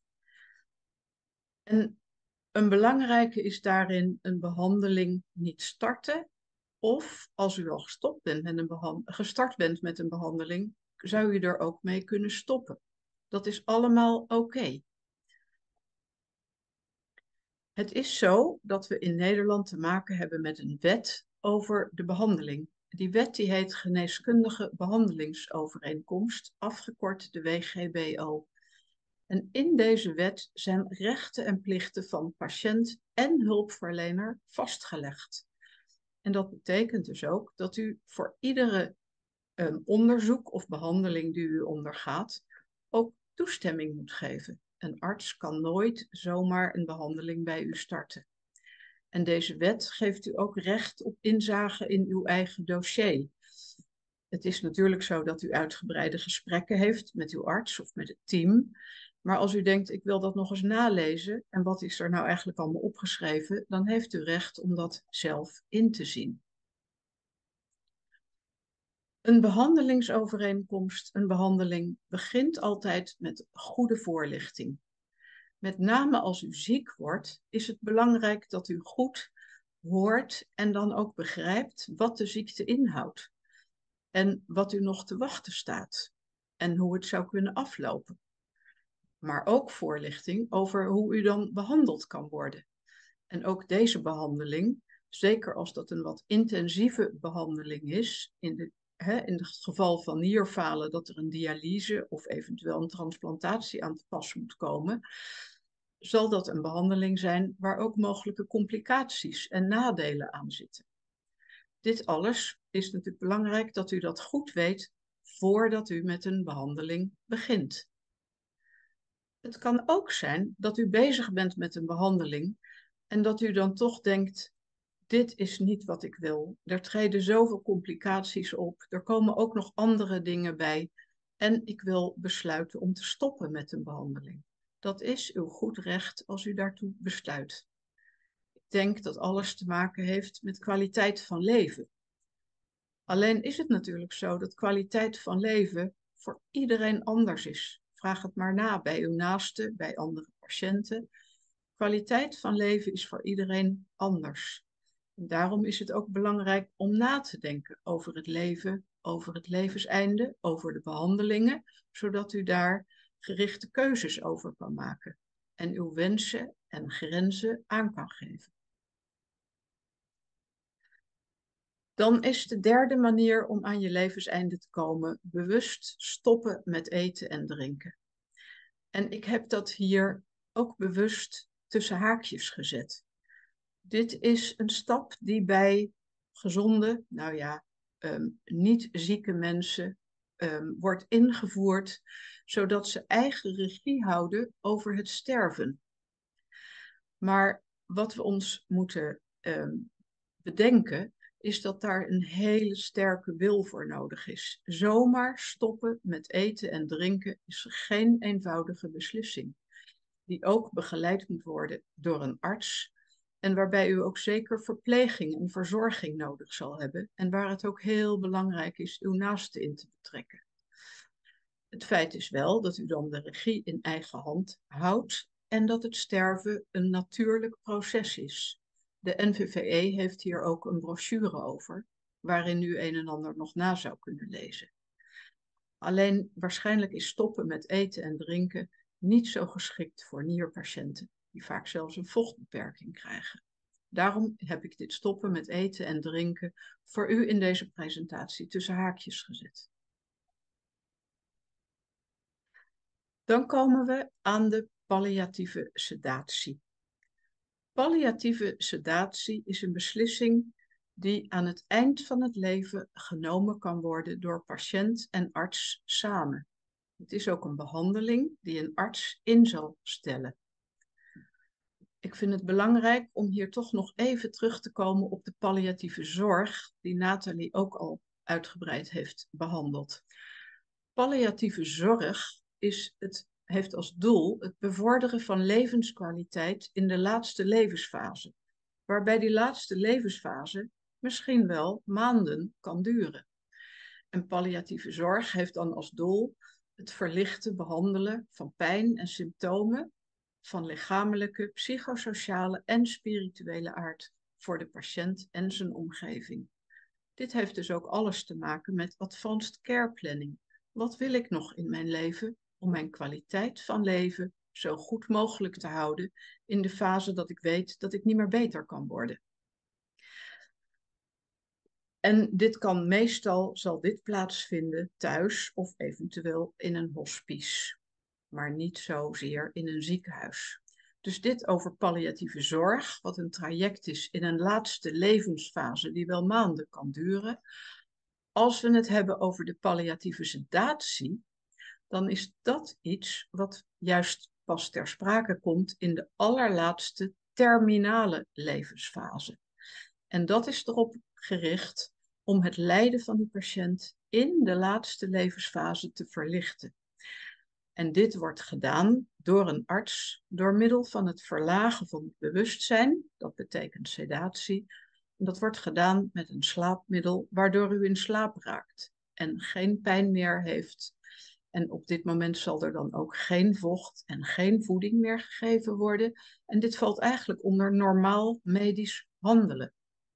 G: En een belangrijke is daarin een behandeling niet starten. Of als u al gestopt bent met een behand- gestart bent met een behandeling, zou u er ook mee kunnen stoppen. Dat is allemaal oké. Okay. Het is zo dat we in Nederland te maken hebben met een wet over de behandeling. Die wet die heet Geneeskundige Behandelingsovereenkomst, afgekort de W G B O. En in deze wet zijn rechten en plichten van patiënt en hulpverlener vastgelegd. En dat betekent dus ook dat u voor iedere um, onderzoek of behandeling die u ondergaat ook toestemming moet geven. Een arts kan nooit zomaar een behandeling bij u starten. En deze wet geeft u ook recht op inzage in uw eigen dossier. Het is natuurlijk zo dat u uitgebreide gesprekken heeft met uw arts of met het team. Maar als u denkt, ik wil dat nog eens nalezen, en wat is er nou eigenlijk allemaal opgeschreven, dan heeft u recht om dat zelf in te zien. Een behandelingsovereenkomst, een behandeling, begint altijd met goede voorlichting. Met name als u ziek wordt, is het belangrijk dat u goed hoort en dan ook begrijpt wat de ziekte inhoudt. En wat u nog te wachten staat. En hoe het zou kunnen aflopen. Maar ook voorlichting over hoe u dan behandeld kan worden. En ook deze behandeling, zeker als dat een wat intensieve behandeling is, in, de, hè, in het geval van nierfalen dat er een dialyse of eventueel een transplantatie aan te pas moet komen, zal dat een behandeling zijn waar ook mogelijke complicaties en nadelen aan zitten. Dit alles is natuurlijk belangrijk dat u dat goed weet voordat u met een behandeling begint. Het kan ook zijn dat u bezig bent met een behandeling en dat u dan toch denkt, dit is niet wat ik wil. Er treden zoveel complicaties op, er komen ook nog andere dingen bij en ik wil besluiten om te stoppen met een behandeling. Dat is uw goed recht als u daartoe besluit. Ik denk dat alles te maken heeft met kwaliteit van leven. Alleen is het natuurlijk zo dat kwaliteit van leven voor iedereen anders is. Vraag het maar na bij uw naasten, bij andere patiënten. Kwaliteit van leven is voor iedereen anders. En daarom is het ook belangrijk om na te denken over het leven, over het levenseinde, over de behandelingen, zodat u daar gerichte keuzes over kan maken en uw wensen en grenzen aan kan geven. Dan is de derde manier om aan je levenseinde te komen bewust stoppen met eten en drinken. En ik heb dat hier ook bewust tussen haakjes gezet. Dit is een stap die bij gezonde, nou ja, um, niet zieke mensen um, wordt ingevoerd, zodat ze eigen regie houden over het sterven. Maar wat we ons moeten um, bedenken, is dat daar een hele sterke wil voor nodig is. Zomaar stoppen met eten en drinken is geen eenvoudige beslissing, die ook begeleid moet worden door een arts en waarbij u ook zeker verpleging en verzorging nodig zal hebben en waar het ook heel belangrijk is uw naasten in te betrekken. Het feit is wel dat u dan de regie in eigen hand houdt en dat het sterven een natuurlijk proces is. De N V V E heeft hier ook een brochure over, waarin u een en ander nog na zou kunnen lezen. Alleen waarschijnlijk is stoppen met eten en drinken niet zo geschikt voor nierpatiënten, die vaak zelfs een vochtbeperking krijgen. Daarom heb ik dit stoppen met eten en drinken voor u in deze presentatie tussen haakjes gezet. Dan komen we aan de palliatieve sedatie. Palliatieve sedatie is een beslissing die aan het eind van het leven genomen kan worden door patiënt en arts samen. Het is ook een behandeling die een arts in zal stellen. Ik vind het belangrijk om hier toch nog even terug te komen op de palliatieve zorg, die Nathalie ook al uitgebreid heeft behandeld. Palliatieve zorg is het, heeft als doel het bevorderen van levenskwaliteit in de laatste levensfase, waarbij die laatste levensfase misschien wel maanden kan duren. En palliatieve zorg heeft dan als doel het verlichten, behandelen van pijn en symptomen van lichamelijke, psychosociale en spirituele aard voor de patiënt en zijn omgeving. Dit heeft dus ook alles te maken met advanced care planning. Wat wil ik nog in mijn leven om mijn kwaliteit van leven zo goed mogelijk te houden in de fase dat ik weet dat ik niet meer beter kan worden? En dit kan meestal, zal dit plaatsvinden thuis of eventueel in een hospice, maar niet zozeer in een ziekenhuis. Dus dit over palliatieve zorg, wat een traject is in een laatste levensfase die wel maanden kan duren. Als we het hebben over de palliatieve sedatie, dan is dat iets wat juist pas ter sprake komt in de allerlaatste terminale levensfase. En dat is erop gericht om het lijden van die patiënt in de laatste levensfase te verlichten. En dit wordt gedaan door een arts door middel van het verlagen van het bewustzijn, dat betekent sedatie. En dat wordt gedaan met een slaapmiddel waardoor u in slaap raakt en geen pijn meer heeft. En op dit moment zal er dan ook geen vocht en geen voeding meer gegeven worden. En dit valt eigenlijk onder normaal medisch handelen.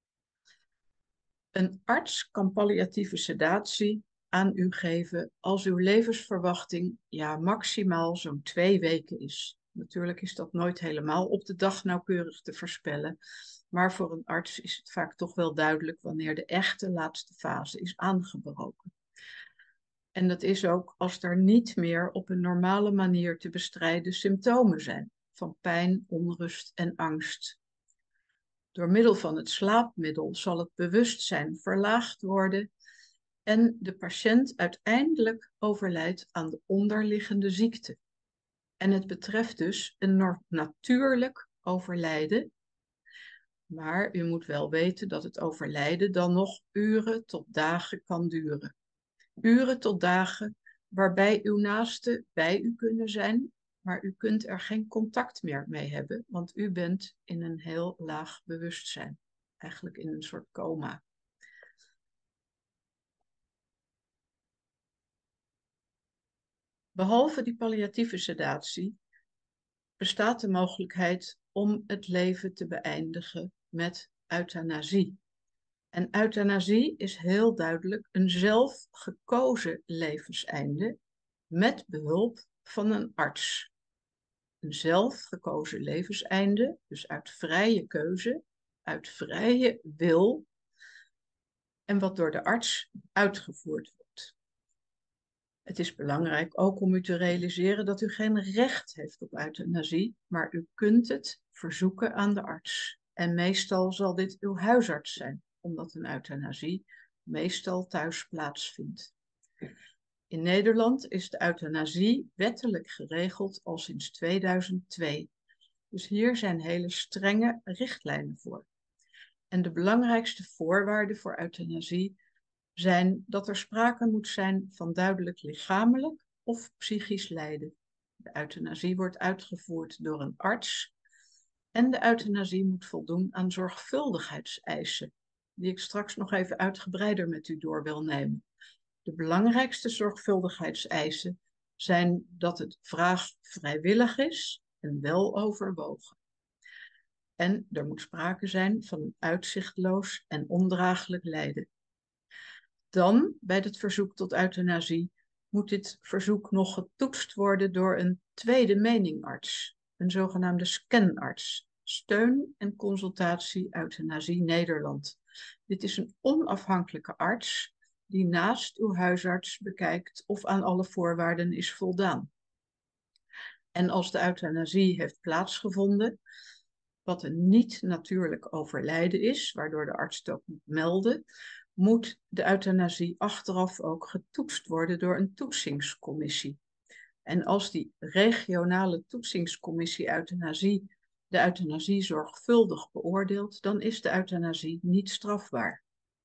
G: Een arts kan palliatieve sedatie aan u geven als uw levensverwachting ja, maximaal zo'n twee weken is. Natuurlijk is dat nooit helemaal op de dag nauwkeurig te voorspellen, maar voor een arts is het vaak toch wel duidelijk wanneer de echte laatste fase is aangebroken. En dat is ook als er niet meer op een normale manier te bestrijden symptomen zijn van pijn, onrust en angst. Door middel van het slaapmiddel zal het bewustzijn verlaagd worden en de patiënt uiteindelijk overlijdt aan de onderliggende ziekte. En het betreft dus een natuurlijk overlijden, maar u moet wel weten dat het overlijden dan nog uren tot dagen kan duren. Uren tot dagen waarbij uw naasten bij u kunnen zijn, maar u kunt er geen contact meer mee hebben, want u bent in een heel laag bewustzijn, eigenlijk in een soort coma. Behalve die palliatieve sedatie bestaat de mogelijkheid om het leven te beëindigen met euthanasie. En euthanasie is heel duidelijk een zelfgekozen levenseinde met behulp van een arts. Een zelfgekozen levenseinde, dus uit vrije keuze, uit vrije wil, en wat door de arts uitgevoerd wordt. Het is belangrijk ook om u te realiseren dat u geen recht heeft op euthanasie, maar u kunt het verzoeken aan de arts. En meestal zal dit uw huisarts zijn, omdat een euthanasie meestal thuis plaatsvindt. In Nederland is de euthanasie wettelijk geregeld al sinds tweeduizend twee. Dus hier zijn hele strenge richtlijnen voor. En de belangrijkste voorwaarden voor euthanasie zijn dat er sprake moet zijn van duidelijk lichamelijk of psychisch lijden. De euthanasie wordt uitgevoerd door een arts en de euthanasie moet voldoen aan zorgvuldigheidseisen, die ik straks nog even uitgebreider met u door wil nemen. De belangrijkste zorgvuldigheidseisen zijn dat het vraag vrijwillig is en wel overwogen. En er moet sprake zijn van een uitzichtloos en ondraaglijk lijden. Dan, bij het verzoek tot euthanasie, moet dit verzoek nog getoetst worden door een tweede meningarts, een zogenaamde scanarts, Steun en Consultatie Euthanasie Nederland. Dit is een onafhankelijke arts die naast uw huisarts bekijkt of aan alle voorwaarden is voldaan. En als de euthanasie heeft plaatsgevonden, wat een niet-natuurlijk overlijden is, waardoor de arts het ook moet melden, moet de euthanasie achteraf ook getoetst worden door een toetsingscommissie. En als die regionale toetsingscommissie euthanasie de euthanasie zorgvuldig beoordeelt, dan is de euthanasie niet strafbaar.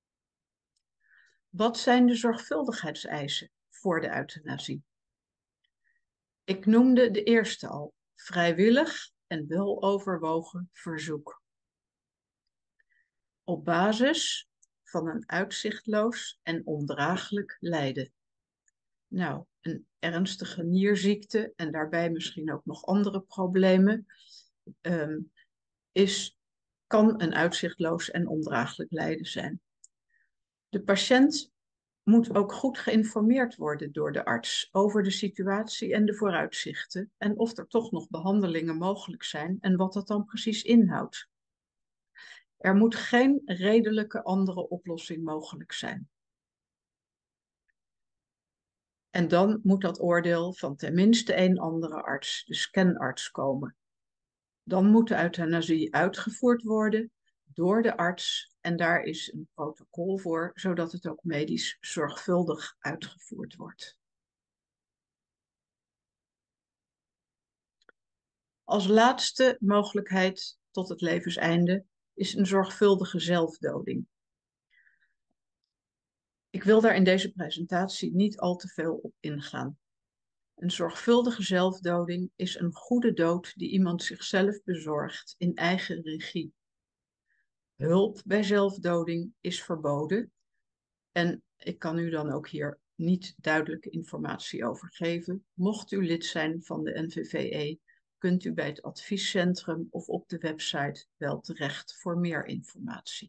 G: Wat zijn de zorgvuldigheidseisen voor de euthanasie? Ik noemde de eerste al, vrijwillig en weloverwogen verzoek. Op basis van een uitzichtloos en ondraaglijk lijden. Nou, een ernstige nierziekte en daarbij misschien ook nog andere problemen, um, is, kan een uitzichtloos en ondraaglijk lijden zijn. De patiënt moet ook goed geïnformeerd worden door de arts over de situatie en de vooruitzichten en of er toch nog behandelingen mogelijk zijn en wat dat dan precies inhoudt. Er moet geen redelijke andere oplossing mogelijk zijn. En dan moet dat oordeel van tenminste één andere arts, de scanarts, komen. Dan moet de euthanasie uitgevoerd worden door de arts en daar is een protocol voor, zodat het ook medisch zorgvuldig uitgevoerd wordt. Als laatste mogelijkheid tot het levenseinde is een zorgvuldige zelfdoding. Ik wil daar in deze presentatie niet al te veel op ingaan. Een zorgvuldige zelfdoding is een goede dood die iemand zichzelf bezorgt in eigen regie. Hulp bij zelfdoding is verboden en ik kan u dan ook hier niet duidelijke informatie over geven. Mocht u lid zijn van de N V V E, kunt u bij het adviescentrum of op de website wel terecht voor meer informatie.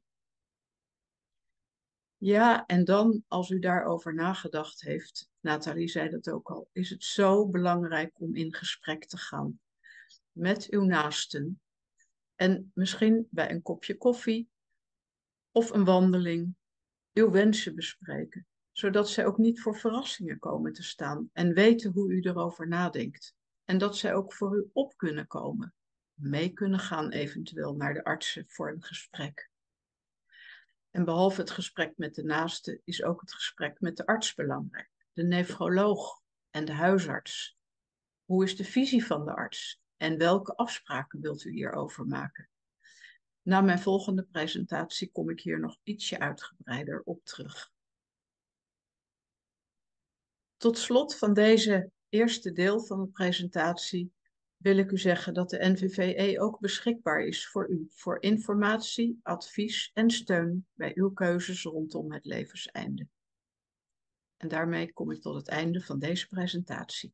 G: Ja, en dan, als u daarover nagedacht heeft, Nathalie zei dat ook al, is het zo belangrijk om in gesprek te gaan met uw naasten. En misschien bij een kopje koffie of een wandeling uw wensen bespreken, zodat zij ook niet voor verrassingen komen te staan en weten hoe u erover nadenkt. En dat zij ook voor u op kunnen komen, mee kunnen gaan eventueel naar de artsen voor een gesprek. En behalve het gesprek met de naaste is ook het gesprek met de arts belangrijk. De nefroloog en de huisarts. Hoe is de visie van de arts? En welke afspraken wilt u hierover maken? Na mijn volgende presentatie kom ik hier nog ietsje uitgebreider op terug. Tot slot van deze eerste deel van de presentatie wil ik u zeggen dat de N V V E ook beschikbaar is voor u voor informatie, advies en steun bij uw keuzes rondom het levenseinde. En daarmee kom ik tot het einde van deze presentatie.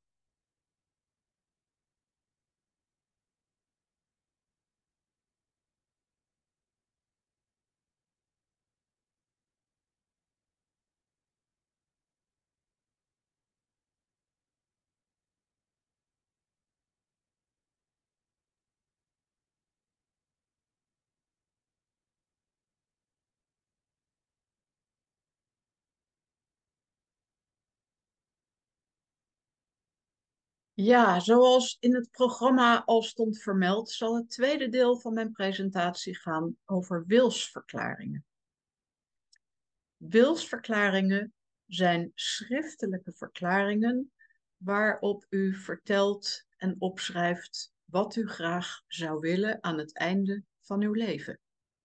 G: Ja, zoals in het programma al stond vermeld, zal het tweede deel van mijn presentatie gaan over wilsverklaringen. Wilsverklaringen zijn schriftelijke verklaringen waarop u vertelt en opschrijft wat u graag zou willen aan het einde van uw leven.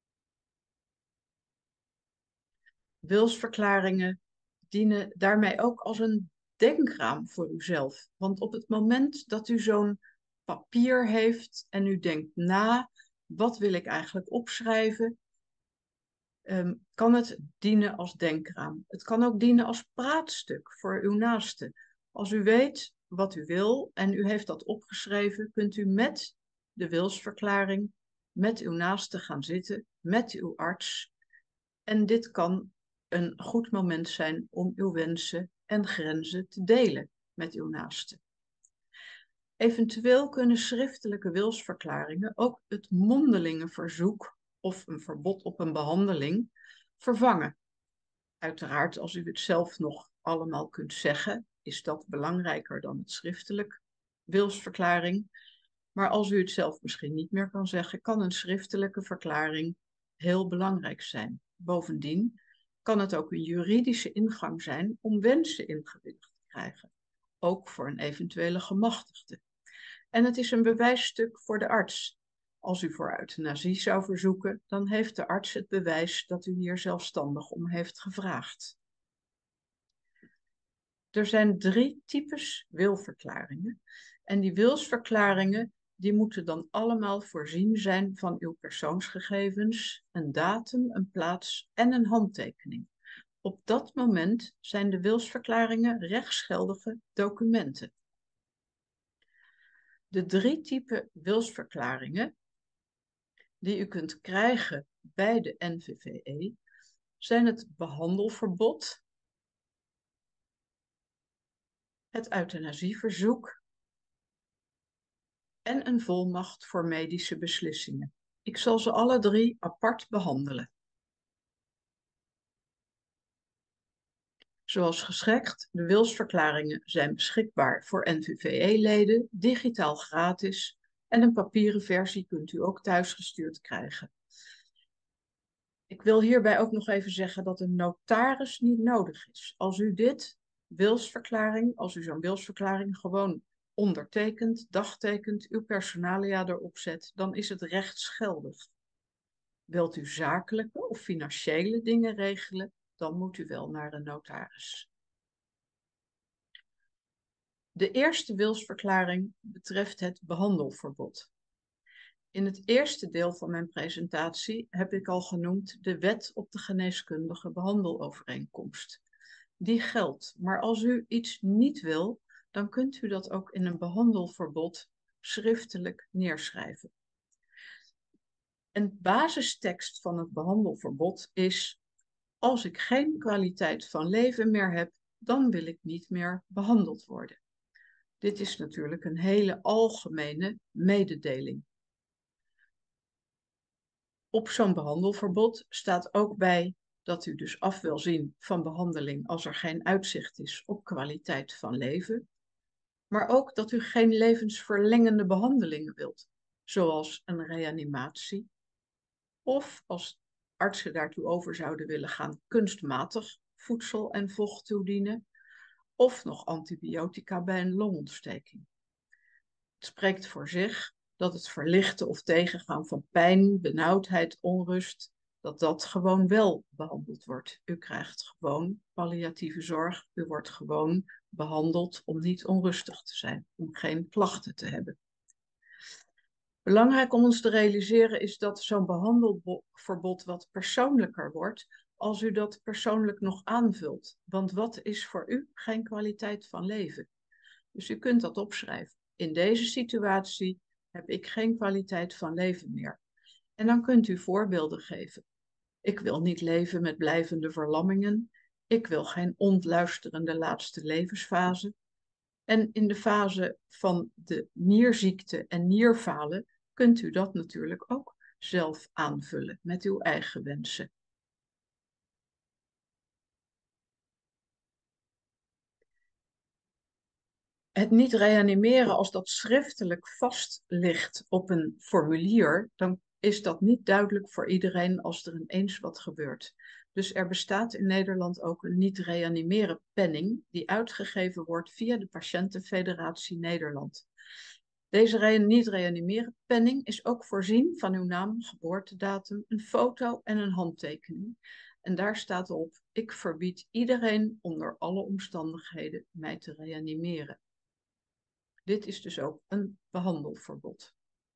G: Wilsverklaringen dienen daarmee ook als een denkraam voor uzelf. Want op het moment dat u zo'n papier heeft en u denkt na, wat wil ik eigenlijk opschrijven, um, kan het dienen als denkraam. Het kan ook dienen als praatstuk voor uw naaste. Als u weet wat u wil en u heeft dat opgeschreven, kunt u met de wilsverklaring met uw naaste gaan zitten, met uw arts. En dit kan een goed moment zijn om uw wensen en grenzen te delen met uw naaste. Eventueel kunnen schriftelijke wilsverklaringen ook het mondelinge verzoek of een verbod op een behandeling vervangen. Uiteraard, als u het zelf nog allemaal kunt zeggen, is dat belangrijker dan het schriftelijk wilsverklaring. Maar als u het zelf misschien niet meer kan zeggen, kan een schriftelijke verklaring heel belangrijk zijn. Bovendien kan het ook een juridische ingang zijn om wensen ingewilligd te krijgen, ook voor een eventuele gemachtigde. En het is een bewijsstuk voor de arts. Als u voor euthanasie zou verzoeken, dan heeft de arts het bewijs dat u hier zelfstandig om heeft gevraagd. Er zijn drie types wilverklaringen. En die wilsverklaringen die moeten dan allemaal voorzien zijn van uw persoonsgegevens, een datum, een plaats en een handtekening. Op dat moment zijn de wilsverklaringen rechtsgeldige documenten. De drie typen wilsverklaringen die u kunt krijgen bij de N V V E zijn het behandelverbod, het euthanasieverzoek en een volmacht voor medische beslissingen. Ik zal ze alle drie apart behandelen. Zoals gezegd, de wilsverklaringen zijn beschikbaar voor N V V E-leden, digitaal gratis en een papieren versie kunt u ook thuisgestuurd krijgen. Ik wil hierbij ook nog even zeggen dat een notaris niet nodig is. Als u dit wilsverklaring, als u zo'n wilsverklaring gewoon ondertekent, dagtekent, uw personalia erop zet, dan is het rechtsgeldig. Wilt u zakelijke of financiële dingen regelen, dan moet u wel naar een notaris. De eerste wilsverklaring betreft het behandelverbod. In het eerste deel van mijn presentatie heb ik al genoemd de wet op de geneeskundige behandelovereenkomst. Die geldt, maar als u iets niet wil, dan kunt u dat ook in een behandelverbod schriftelijk neerschrijven. Een basistekst van het behandelverbod is: als ik geen kwaliteit van leven meer heb, dan wil ik niet meer behandeld worden. Dit is natuurlijk een hele algemene mededeling. Op zo'n behandelverbod staat ook bij dat u dus af wil zien van behandeling als er geen uitzicht is op kwaliteit van leven, maar ook dat u geen levensverlengende behandelingen wilt, zoals een reanimatie, of als artsen daartoe over zouden willen gaan, kunstmatig voedsel en vocht toedienen, of nog antibiotica bij een longontsteking. Het spreekt voor zich dat het verlichten of tegengaan van pijn, benauwdheid, onrust, dat dat gewoon wel behandeld wordt. U krijgt gewoon palliatieve zorg, u wordt gewoon behandeld om niet onrustig te zijn, om geen klachten te hebben. Belangrijk om ons te realiseren is dat zo'n behandelverbod wat persoonlijker wordt als u dat persoonlijk nog aanvult. Want wat is voor u geen kwaliteit van leven? Dus u kunt dat opschrijven. In deze situatie heb ik geen kwaliteit van leven meer. En dan kunt u voorbeelden geven. Ik wil niet leven met blijvende verlammingen. Ik wil geen ontluisterende laatste levensfase. En in de fase van de nierziekte en nierfalen kunt u dat natuurlijk ook zelf aanvullen met uw eigen wensen. Het niet reanimeren, als dat schriftelijk vast ligt op een formulier, dan is dat niet duidelijk voor iedereen als er ineens wat gebeurt. Dus er bestaat in Nederland ook een niet reanimeren penning die uitgegeven wordt via de Patiëntenfederatie Nederland. Deze re- niet reanimeren penning is ook voorzien van uw naam, geboortedatum, een foto en een handtekening. En daar staat op: ik verbied iedereen onder alle omstandigheden mij te reanimeren. Dit is dus ook een behandelverbod.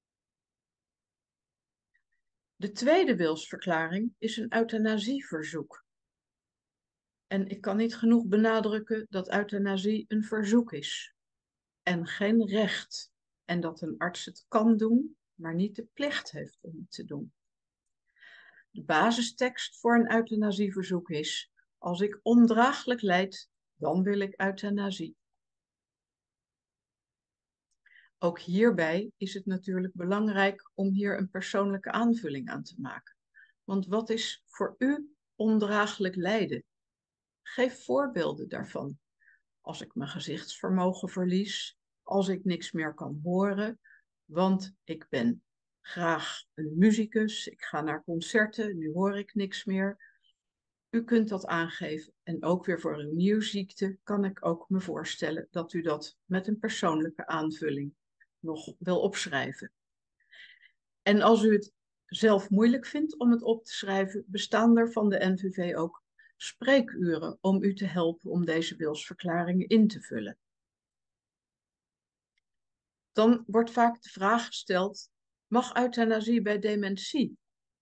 G: De tweede wilsverklaring is een euthanasieverzoek. En ik kan niet genoeg benadrukken dat euthanasie een verzoek is en geen recht. En dat een arts het kan doen, maar niet de plicht heeft om het te doen. De basistekst voor een euthanasieverzoek is: als ik ondraaglijk lijd, dan wil ik euthanasie. Ook hierbij is het natuurlijk belangrijk om hier een persoonlijke aanvulling aan te maken. Want wat is voor u ondraaglijk lijden? Geef voorbeelden daarvan. Als ik mijn gezichtsvermogen verlies, als ik niks meer kan horen, want ik ben graag een muzikus, ik ga naar concerten, nu hoor ik niks meer. U kunt dat aangeven. En ook weer voor uw nierziekte kan ik ook me voorstellen dat u dat met een persoonlijke aanvulling nog wil opschrijven. En als u het zelf moeilijk vindt om het op te schrijven, bestaan er van de N V V ook spreekuren om u te helpen om deze wilsverklaringen in te vullen. Dan wordt vaak de vraag gesteld, mag euthanasie bij dementie?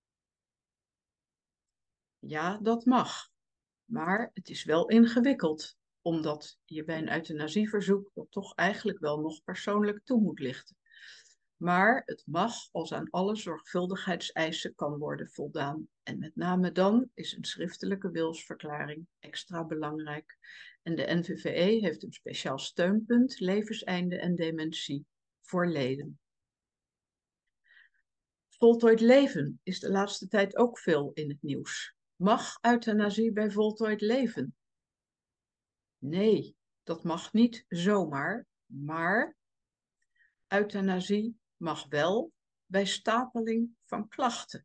G: Ja, dat mag. Maar het is wel ingewikkeld, omdat je bij een euthanasieverzoek dat toch eigenlijk wel nog persoonlijk toe moet lichten. Maar het mag als aan alle zorgvuldigheidseisen kan worden voldaan. En met name dan is een schriftelijke wilsverklaring extra belangrijk. En de N V V E heeft een speciaal steunpunt, levenseinde en dementie, voor leden. Voltooid leven is de laatste tijd ook veel in het nieuws. Mag euthanasie bij voltooid leven? Nee, dat mag niet zomaar, maar euthanasie mag wel bij stapeling van klachten.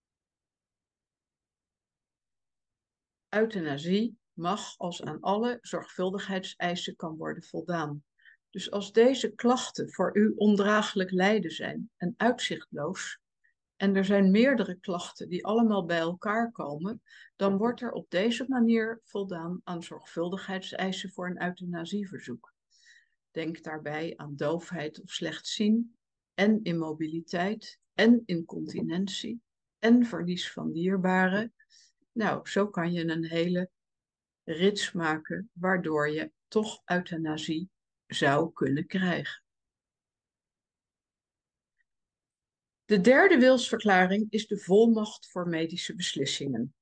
G: Euthanasie mag als aan alle zorgvuldigheidseisen kan worden voldaan. Dus als deze klachten voor u ondraaglijk lijden zijn en uitzichtloos, en er zijn meerdere klachten die allemaal bij elkaar komen, dan wordt er op deze manier voldaan aan zorgvuldigheidseisen voor een euthanasieverzoek. Denk daarbij aan doofheid of slecht zien, en immobiliteit, en incontinentie, en verlies van dierbaren. Nou, zo kan je een hele rits maken waardoor je toch euthanasie zou kunnen krijgen. De derde wilsverklaring is de volmacht voor medische beslissingen.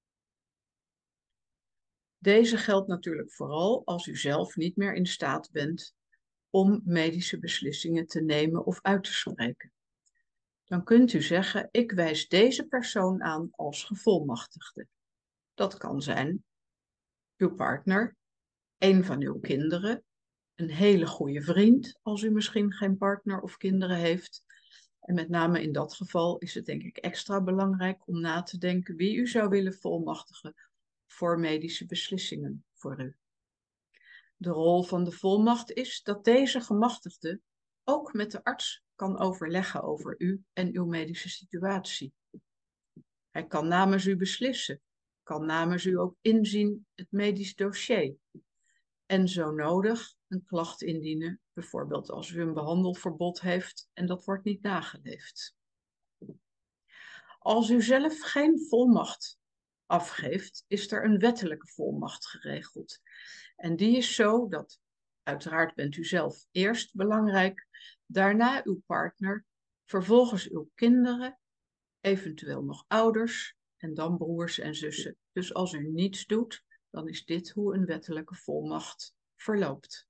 G: Deze geldt natuurlijk vooral als u zelf niet meer in staat bent om medische beslissingen te nemen of uit te spreken. Dan kunt u zeggen, ik wijs deze persoon aan als gevolmachtigde. Dat kan zijn uw partner, een van uw kinderen, een hele goede vriend als u misschien geen partner of kinderen heeft. En met name in dat geval is het denk ik extra belangrijk om na te denken wie u zou willen volmachtigen voor medische beslissingen voor u. De rol van de volmacht is dat deze gemachtigde ook met de arts kan overleggen over u en uw medische situatie. Hij kan namens u beslissen, kan namens u ook inzien het medisch dossier en zo nodig een klacht indienen, bijvoorbeeld als u een behandelverbod heeft en dat wordt niet nageleefd. Als u zelf geen volmacht afgeeft, is er een wettelijke volmacht geregeld. En die is zo dat, uiteraard bent u zelf eerst belangrijk, daarna uw partner, vervolgens uw kinderen, eventueel nog ouders en dan broers en zussen. Dus als u niets doet, dan is dit hoe een wettelijke volmacht verloopt.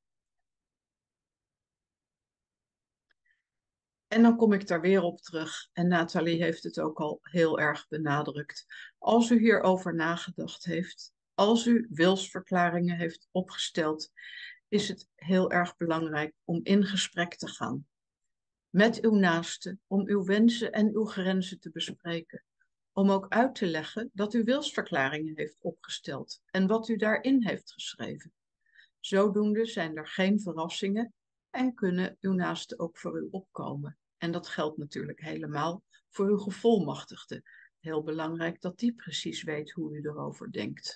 G: En dan kom ik daar weer op terug, en Nathalie heeft het ook al heel erg benadrukt. Als u hierover nagedacht heeft, als u wilsverklaringen heeft opgesteld, is het heel erg belangrijk om in gesprek te gaan met uw naaste, om uw wensen en uw grenzen te bespreken. Om ook uit te leggen dat u wilsverklaringen heeft opgesteld en wat u daarin heeft geschreven. Zodoende zijn er geen verrassingen en kunnen uw naasten ook voor u opkomen. En dat geldt natuurlijk helemaal voor uw gevolmachtigde. Heel belangrijk dat die precies weet hoe u erover denkt.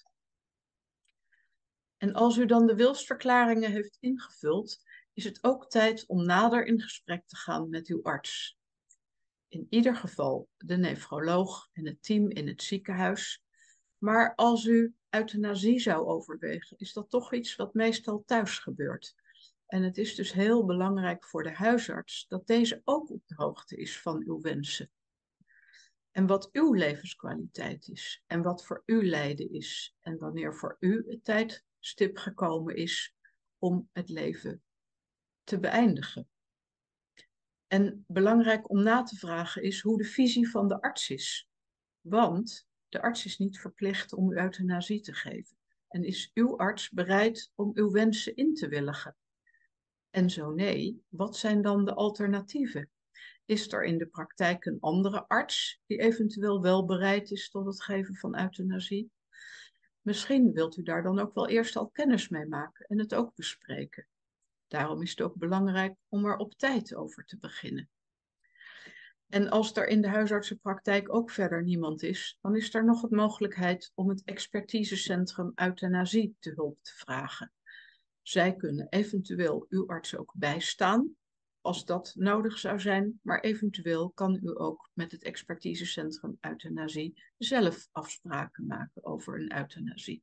G: En als u dan de wilsverklaringen heeft ingevuld, is het ook tijd om nader in gesprek te gaan met uw arts. In ieder geval de nefroloog en het team in het ziekenhuis. Maar als u euthanasie zou overwegen, is dat toch iets wat meestal thuis gebeurt. En het is dus heel belangrijk voor de huisarts dat deze ook op de hoogte is van uw wensen. En wat uw levenskwaliteit is en wat voor u lijden is. En wanneer voor u het tijdstip gekomen is om het leven te beëindigen. En belangrijk om na te vragen is hoe de visie van de arts is. Want de arts is niet verplicht om u euthanasie te geven. En is uw arts bereid om uw wensen in te willigen? En zo nee, wat zijn dan de alternatieven? Is er in de praktijk een andere arts die eventueel wel bereid is tot het geven van euthanasie? Misschien wilt u daar dan ook wel eerst al kennis mee maken en het ook bespreken. Daarom is het ook belangrijk om er op tijd over te beginnen. En als er in de huisartsenpraktijk ook verder niemand is, dan is er nog de mogelijkheid om het expertisecentrum euthanasie te hulp te vragen. Zij kunnen eventueel uw arts ook bijstaan als dat nodig zou zijn, maar eventueel kan u ook met het expertisecentrum euthanasie zelf afspraken maken over een euthanasie.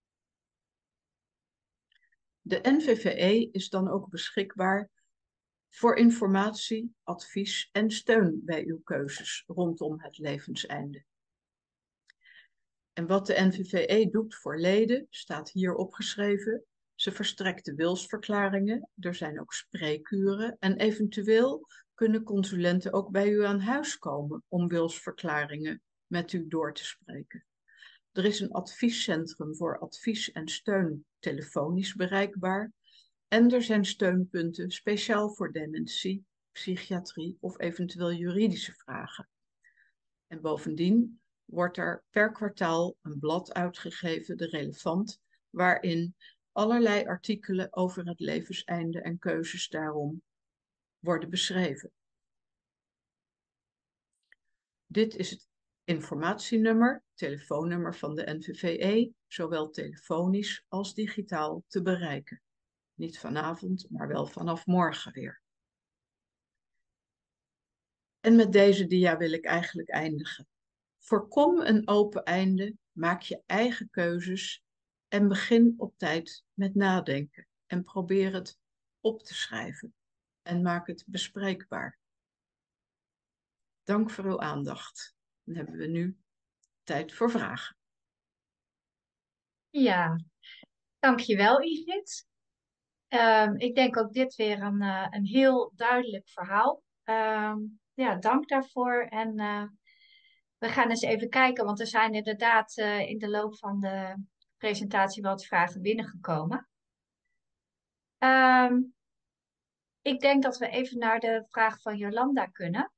G: De N V V E is dan ook beschikbaar voor informatie, advies en steun bij uw keuzes rondom het levenseinde. En wat de N V V E doet voor leden, staat hier opgeschreven. Ze verstrekt de wilsverklaringen, er zijn ook spreekuren en eventueel kunnen consulenten ook bij u aan huis komen om wilsverklaringen met u door te spreken. Er is een adviescentrum voor advies en steun telefonisch bereikbaar en er zijn steunpunten speciaal voor dementie, psychiatrie of eventueel juridische vragen. En bovendien wordt er per kwartaal een blad uitgegeven, de Relevant, waarin allerlei artikelen over het levenseinde en keuzes daarom worden beschreven. Dit is het informatienummer, telefoonnummer van de N V V E, zowel telefonisch als digitaal te bereiken. Niet vanavond, maar wel vanaf morgen weer. En met deze dia wil ik eigenlijk eindigen. Voorkom een open einde, maak je eigen keuzes en begin op tijd met nadenken. En probeer het op te schrijven en maak het bespreekbaar. Dank voor uw aandacht. Dan hebben we nu tijd voor vragen.
A: Ja, dankjewel Ingrid. Um, ik denk ook dit weer een, uh, een heel duidelijk verhaal. Um, ja, dank daarvoor. En uh, we gaan eens even kijken, want er zijn inderdaad uh, in de loop van de presentatie wat vragen binnengekomen. Um, ik denk dat we even naar de vraag van Jolanda kunnen.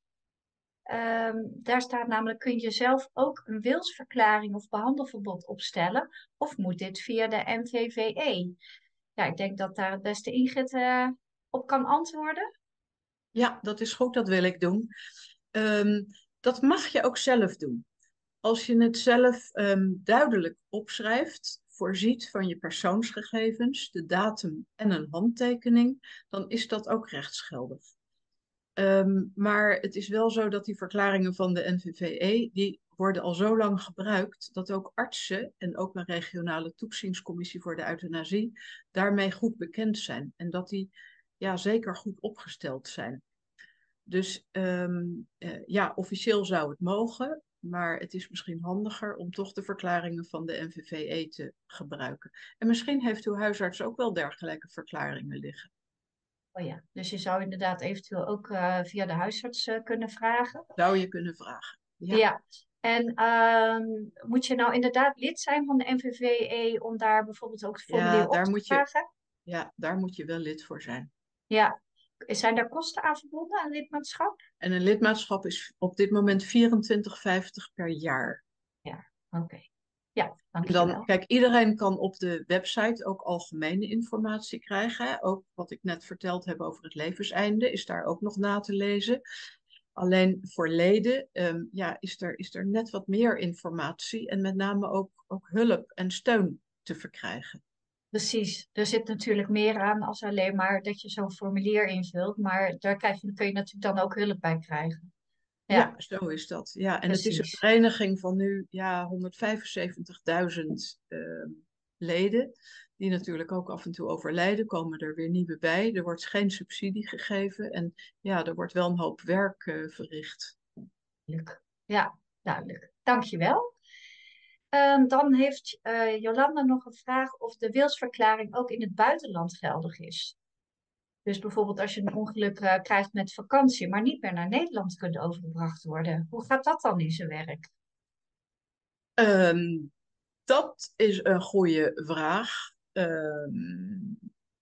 A: Um, daar staat namelijk, kun je zelf ook een wilsverklaring of behandelverbod opstellen? Of moet dit via de N V V E? Ja, ik denk dat daar het beste Ingrid uh, op kan antwoorden.
G: Ja, dat is goed, dat wil ik doen. Um, dat mag je ook zelf doen. Als je het zelf um, duidelijk opschrijft, voorziet van je persoonsgegevens, de datum en een handtekening, dan is dat ook rechtsgeldig. Um, maar het is wel zo dat die verklaringen van de N V V E, die worden al zo lang gebruikt, dat ook artsen en ook een regionale toetsingscommissie voor de euthanasie daarmee goed bekend zijn. En dat die ja, zeker goed opgesteld zijn. Dus um, uh, ja, officieel zou het mogen, maar het is misschien handiger om toch de verklaringen van de N V V E te gebruiken. En misschien heeft uw huisarts ook wel dergelijke verklaringen liggen.
A: Oh ja, dus je zou inderdaad eventueel ook uh, via de huisarts uh, kunnen vragen.
G: Zou je kunnen vragen, ja.
A: Ja, en um, moet je nou inderdaad lid zijn van de N V V E om daar bijvoorbeeld ook het formulier
G: Ja,
A: op
G: daar
A: te
G: moet je,
A: vragen?
G: ja, daar moet je wel lid voor zijn.
A: Ja, zijn daar kosten aan verbonden aan lidmaatschap?
G: En een lidmaatschap is op dit moment vierentwintig vijftig per jaar.
A: Ja, oké. Okay. Ja, dankjewel.
G: Dan, kijk, iedereen kan op de website ook algemene informatie krijgen. Ook wat ik net verteld heb over het levenseinde is daar ook nog na te lezen. Alleen voor leden um, ja, is, er, is er net wat meer informatie en met name ook, ook hulp en steun te verkrijgen.
A: Precies, er zit natuurlijk meer aan als alleen maar dat je zo'n formulier invult, maar daar krijg je, kun je natuurlijk dan ook hulp bij krijgen.
G: Ja,
A: Ja,
G: zo is dat. Ja, en
A: precies.
G: Het is een vereniging van nu ja, honderdvijfenzeventigduizend uh, leden, die natuurlijk ook af en toe overlijden, komen er weer nieuwe bij. Er wordt geen subsidie gegeven en ja, er wordt wel een hoop werk uh, verricht.
A: Ja, duidelijk. Dankjewel. Um, dan heeft uh, Jolanda nog een vraag of de wilsverklaring ook in het buitenland geldig is. Dus bijvoorbeeld als je een ongeluk uh, krijgt met vakantie, maar niet meer naar Nederland kunt overgebracht worden. Hoe gaat dat dan in zijn werk?
G: Um, dat is een goede vraag. Um,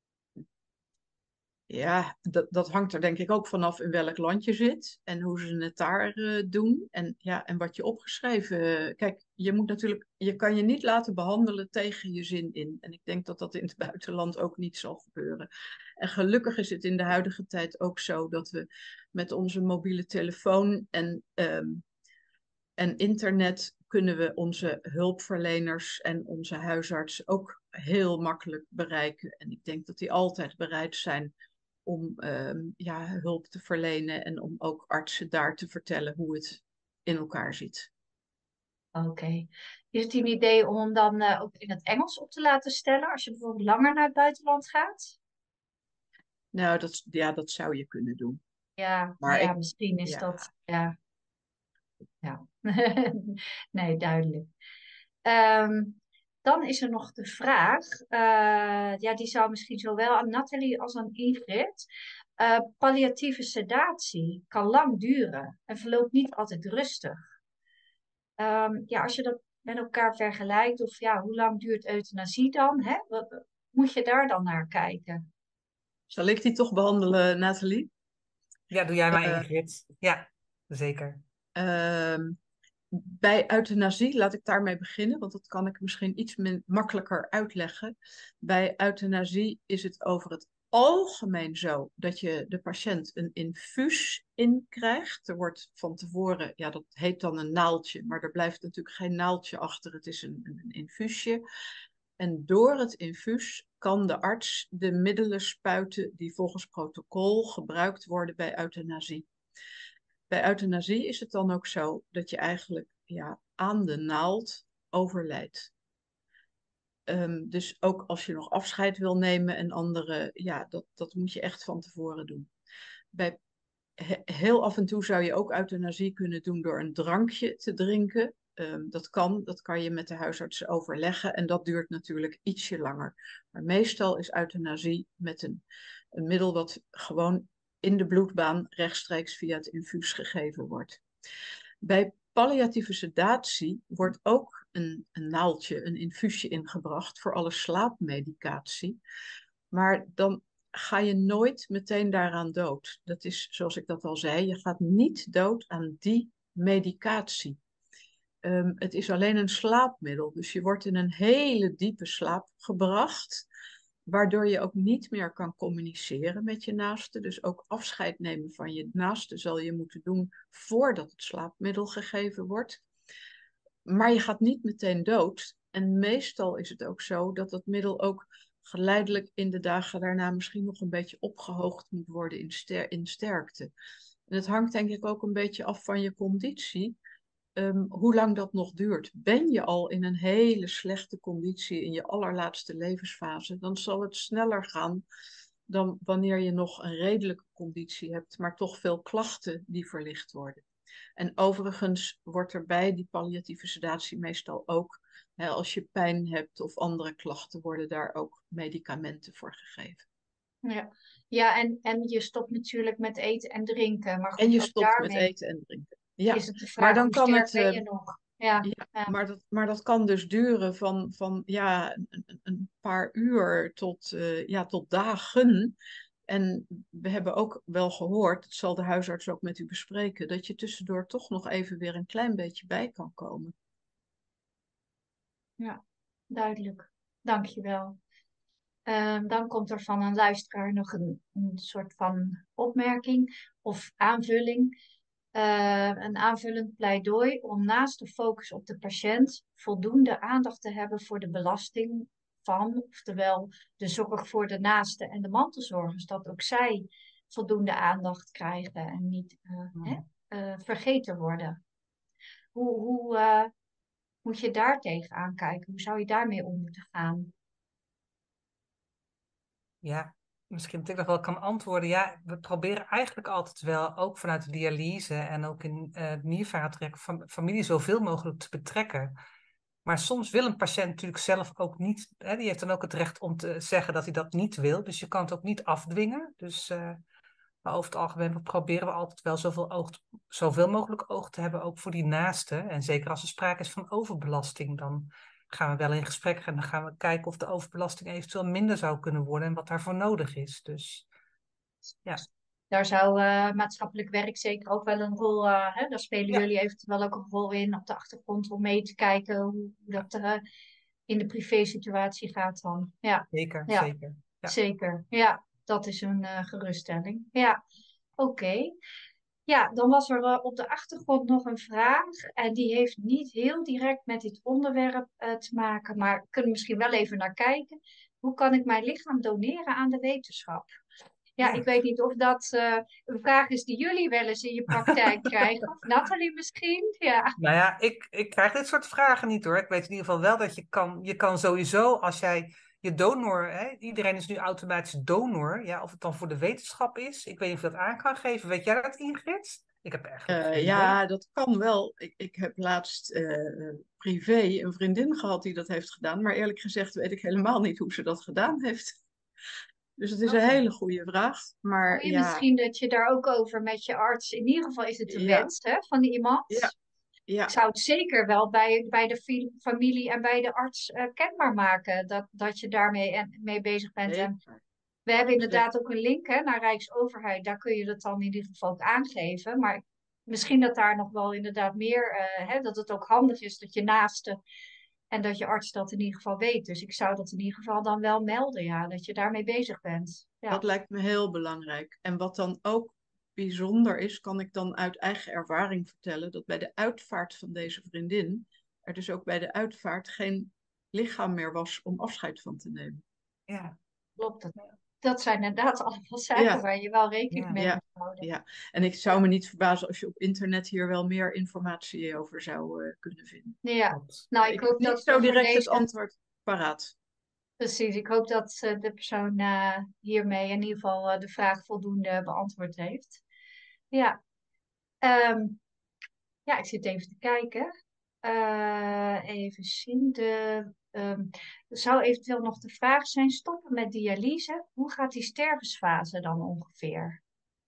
G: ja, dat, dat hangt er denk ik ook vanaf in welk land je zit en hoe ze het daar uh, doen. En, ja, en wat je opgeschreven... Kijk, je moet natuurlijk, je kan je niet laten behandelen tegen je zin in. En ik denk dat dat in het buitenland ook niet zal gebeuren. En gelukkig is het in de huidige tijd ook zo dat we met onze mobiele telefoon en, um, en internet kunnen we onze hulpverleners en onze huisarts ook heel makkelijk bereiken. En ik denk dat die altijd bereid zijn om ehm, ja, hulp te verlenen en om ook artsen daar te vertellen hoe het in elkaar zit.
A: Oké. Is het een idee om hem dan eh, ook in het Engels op te laten stellen als je bijvoorbeeld langer naar het buitenland gaat?
G: Nou, dat, ja, dat zou je kunnen doen.
A: Ja, nou
G: Maar
A: ja,
G: ik,
A: misschien is
G: ja,
A: dat, ja, ja. Nee, duidelijk. Ehm, dan is er nog de vraag, eh, ja, die zou misschien zowel aan Nathalie als aan Ingrid. Eh, palliatieve sedatie kan lang duren en verloopt niet altijd rustig. Ehm, ja, als je dat met elkaar vergelijkt, of ja, hoe lang duurt euthanasie dan? Hè? Wat, moet je daar dan naar kijken?
G: zal ik die toch behandelen, Nathalie?
B: Ja, doe jij maar
G: Eh,
B: Ingrid. Ja, zeker.
G: Ehm, bij euthanasie, laat ik daarmee beginnen, want dat kan ik misschien iets min, makkelijker uitleggen. Bij euthanasie is het over het algemeen zo dat je de patiënt een infuus in krijgt. Er wordt van tevoren, ja, dat heet dan een naaldje, maar er blijft natuurlijk geen naaldje achter. Het is een, een infuusje. En door het infuus kan de arts de middelen spuiten die volgens protocol gebruikt worden bij euthanasie. Bij euthanasie is het dan ook zo dat je eigenlijk ja, aan de naald overlijdt. Um, dus ook als je nog afscheid wil nemen en andere, ja, dat, dat moet je echt van tevoren doen. Bij, he, heel af en toe zou je ook euthanasie kunnen doen door een drankje te drinken. Um, dat kan, dat kan je met de huisartsen overleggen en dat duurt natuurlijk ietsje langer. Maar meestal is euthanasie met een, een middel wat gewoon in de bloedbaan rechtstreeks via het infuus gegeven wordt. Bij palliatieve sedatie wordt ook een, een naaldje, een infuusje ingebracht voor alle slaapmedicatie. Maar dan ga je nooit meteen daaraan dood. Dat is, zoals ik dat al zei, je gaat niet dood aan die medicatie. Um, het is alleen een slaapmiddel, dus je wordt in een hele diepe slaap gebracht, waardoor je ook niet meer kan communiceren met je naaste. Dus ook afscheid nemen van je naaste zal je moeten doen voordat het slaapmiddel gegeven wordt. Maar je gaat niet meteen dood. En meestal is het ook zo dat dat middel ook geleidelijk in de dagen daarna misschien nog een beetje opgehoogd moet worden in, ster in sterkte. En het hangt denk ik ook een beetje af van je conditie. Um, hoe lang dat nog duurt. Ben je al in een hele slechte conditie in je allerlaatste levensfase, dan zal het sneller gaan dan wanneer je nog een redelijke conditie hebt, maar toch veel klachten die verlicht worden. En overigens wordt er bij die palliatieve sedatie meestal ook, hè, als je pijn hebt of andere klachten, worden daar ook medicamenten voor gegeven.
A: Ja, ja en, en je stopt natuurlijk met eten en drinken. Maar goed,
G: En je
A: ook
G: stopt met
A: daarmee
G: eten en drinken. Ja,
A: is het de
G: maar
A: vraag,
G: dan
A: hoe
G: kan
A: sterk
G: het,
A: ben
G: uh,
A: je nog? Ja,
G: ja,
A: ja.
G: maar dat, maar dat kan dus duren van, van ja, een, een paar uur tot, uh, ja, tot dagen. En we hebben ook wel gehoord, dat zal de huisarts ook met u bespreken, dat je tussendoor toch nog even weer een klein beetje bij kan komen.
A: Ja, duidelijk. Dank je wel. Uh, dan komt er van een luisteraar nog een, een soort van opmerking of aanvulling. Uh, een aanvullend pleidooi om naast de focus op de patiënt voldoende aandacht te hebben voor de belasting van, oftewel de zorg voor de naaste en de mantelzorgers, dat ook zij voldoende aandacht krijgen en niet uh,
B: Hmm.
A: hè, uh, vergeten worden. Hoe, hoe uh, moet je daar tegenaan kijken? Hoe zou je daarmee om moeten gaan?
B: Ja, misschien dat ik nog wel kan antwoorden. Ja, we proberen eigenlijk altijd wel, ook vanuit de dialyse en ook in uh, het niervaartrek, fam familie zoveel mogelijk te betrekken. Maar soms wil een patiënt natuurlijk zelf ook niet, hè, die heeft dan ook het recht om te zeggen dat hij dat niet wil. Dus je kan het ook niet afdwingen. Dus, uh, maar over het algemeen proberen we altijd wel zoveel, oog, zoveel mogelijk oog te hebben, ook voor die naaste. En zeker als er sprake is van overbelasting, dan gaan we wel in gesprek en dan gaan we kijken of de overbelasting eventueel minder zou kunnen worden en wat daarvoor nodig is. Dus ja.
A: Daar zou uh, maatschappelijk werk zeker ook wel een rol, uh, hè, daar spelen
B: Ja.
A: jullie eventueel ook een rol in op de achtergrond om mee te kijken hoe, hoe dat uh, in de privé-situatie gaat dan. Ja,
B: Zeker,
A: ja.
B: zeker. Ja.
A: Zeker, ja, dat is een uh, geruststelling. Ja, oké. Okay. Ja, dan was er uh, op de achtergrond nog een vraag en die heeft niet heel direct met dit onderwerp uh, te maken, maar we kunnen misschien wel even naar kijken. Hoe kan ik mijn lichaam doneren aan de wetenschap? Ja,
B: Ja.
A: ik weet niet of dat eh, een vraag is die jullie wel eens in je praktijk krijgen. Of Nathalie misschien. Ja.
B: Nou ja, ik, ik krijg dit soort vragen niet hoor. Ik weet in ieder geval wel dat je kan, je kan sowieso als jij je donor, hè, iedereen is nu automatisch donor. Ja, of het dan voor de wetenschap is. Ik weet niet of je dat aan kan geven. Weet jij dat, Ingrid? Ik heb eigenlijk
G: Uh,
B: geen idee.
G: ja, dat kan wel. Ik, ik heb laatst uh, privé een vriendin gehad die dat heeft gedaan. Maar eerlijk gezegd weet ik helemaal niet hoe ze dat gedaan heeft. Dus het is
A: Oké.
G: een hele goede vraag. Maar
A: Hoor je
G: ja,
A: misschien dat je daar ook over met je arts, in ieder geval is het de
G: ja,
A: wens hè, van iemand.
G: ja,
A: Ik
G: ja,
A: zou het zeker wel bij, bij de fi- familie en bij de arts eh, kenbaar maken dat, dat je daarmee en, mee bezig bent. En
G: zeker.
A: we hebben
G: zeker.
A: inderdaad ook een link hè, naar Rijksoverheid. Daar kun je dat dan in ieder geval ook aangeven. Maar misschien dat daar nog wel inderdaad meer, eh, hè, dat het ook handig is dat je naaste en dat je arts dat in ieder geval weet. Dus ik zou dat in ieder geval dan wel melden, ja, dat je daarmee bezig bent.
G: Dat
A: Ja,
G: lijkt me heel belangrijk. En wat dan ook bijzonder is, kan ik dan uit eigen ervaring vertellen, dat bij de uitvaart van deze vriendin er dus ook bij de uitvaart geen lichaam meer was om afscheid van te nemen.
B: Ja,
A: klopt. Dat, dat zijn inderdaad allemaal zaken
G: Ja,
A: waar je wel rekening
B: ja.
A: mee
G: ja,
A: moet houden.
G: ja. En ik zou me niet verbazen als je op internet hier wel meer informatie over zou uh, kunnen vinden.
A: Ja,
B: Klopt.
A: nou ik
G: Ik heb
A: hoop
G: niet
A: dat
G: zo
A: we voor
G: direct het
A: deze,
G: antwoord paraat.
A: precies, ik hoop dat eh, de persoon eh, hiermee in ieder geval eh, de vraag voldoende beantwoord heeft. Ja, ehm, ja, ik zit even te kijken. Eh, even zien. De, ehm, er zou eventueel nog de vraag zijn: stoppen met dialyse. Hoe gaat die stervensfase dan ongeveer?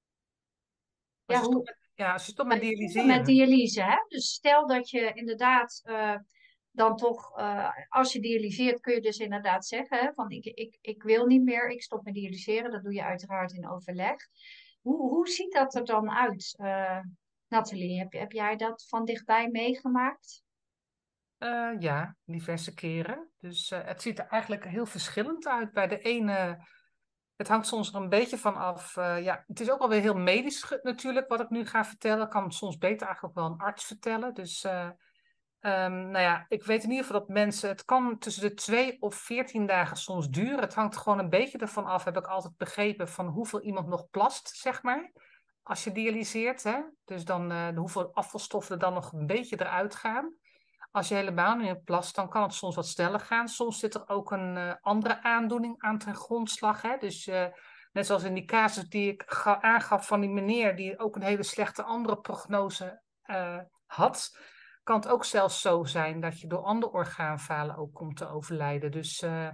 B: Als
A: Ja,
B: je
A: hoe
B: stopt met, ja, als je stopt met
A: met met
B: dialyseren.
A: dialyse, hè? Dus stel dat je inderdaad eh, dan toch, eh, als je dialyseert, kun je dus inderdaad zeggen, hè, van ik, ik, ik wil niet meer, ik stop met dialyseren. Dat doe je uiteraard in overleg. Hoe, hoe ziet dat er dan uit, eh Nathalie? Heb, heb jij dat van dichtbij meegemaakt?
B: Uh, ja, diverse keren. Dus uh, het ziet er eigenlijk heel verschillend uit. Bij de ene, het hangt soms er een beetje van af. Uh, ja, het is ook alweer heel medisch natuurlijk wat ik nu ga vertellen. Ik kan het soms beter eigenlijk ook wel een arts vertellen. Dus uh, um, nou ja, ik weet in ieder geval dat mensen, het kan tussen de twee of veertien dagen soms duren. Het hangt gewoon een beetje ervan af, heb ik altijd begrepen, van hoeveel iemand nog plast, zeg maar. Als je dialyseert, hè. Dus dan uh, hoeveel afvalstoffen er dan nog een beetje eruit gaan. Als je helemaal niet in plast, dan kan het soms wat sneller gaan. Soms zit er ook een uh, andere aandoening aan ten grondslag. Hè? Dus uh, net zoals in die casus die ik ga, aangaf van die meneer die ook een hele slechte andere prognose uh, had, kan het ook zelfs zo zijn dat je door andere orgaanfalen ook komt te overlijden. Dus uh,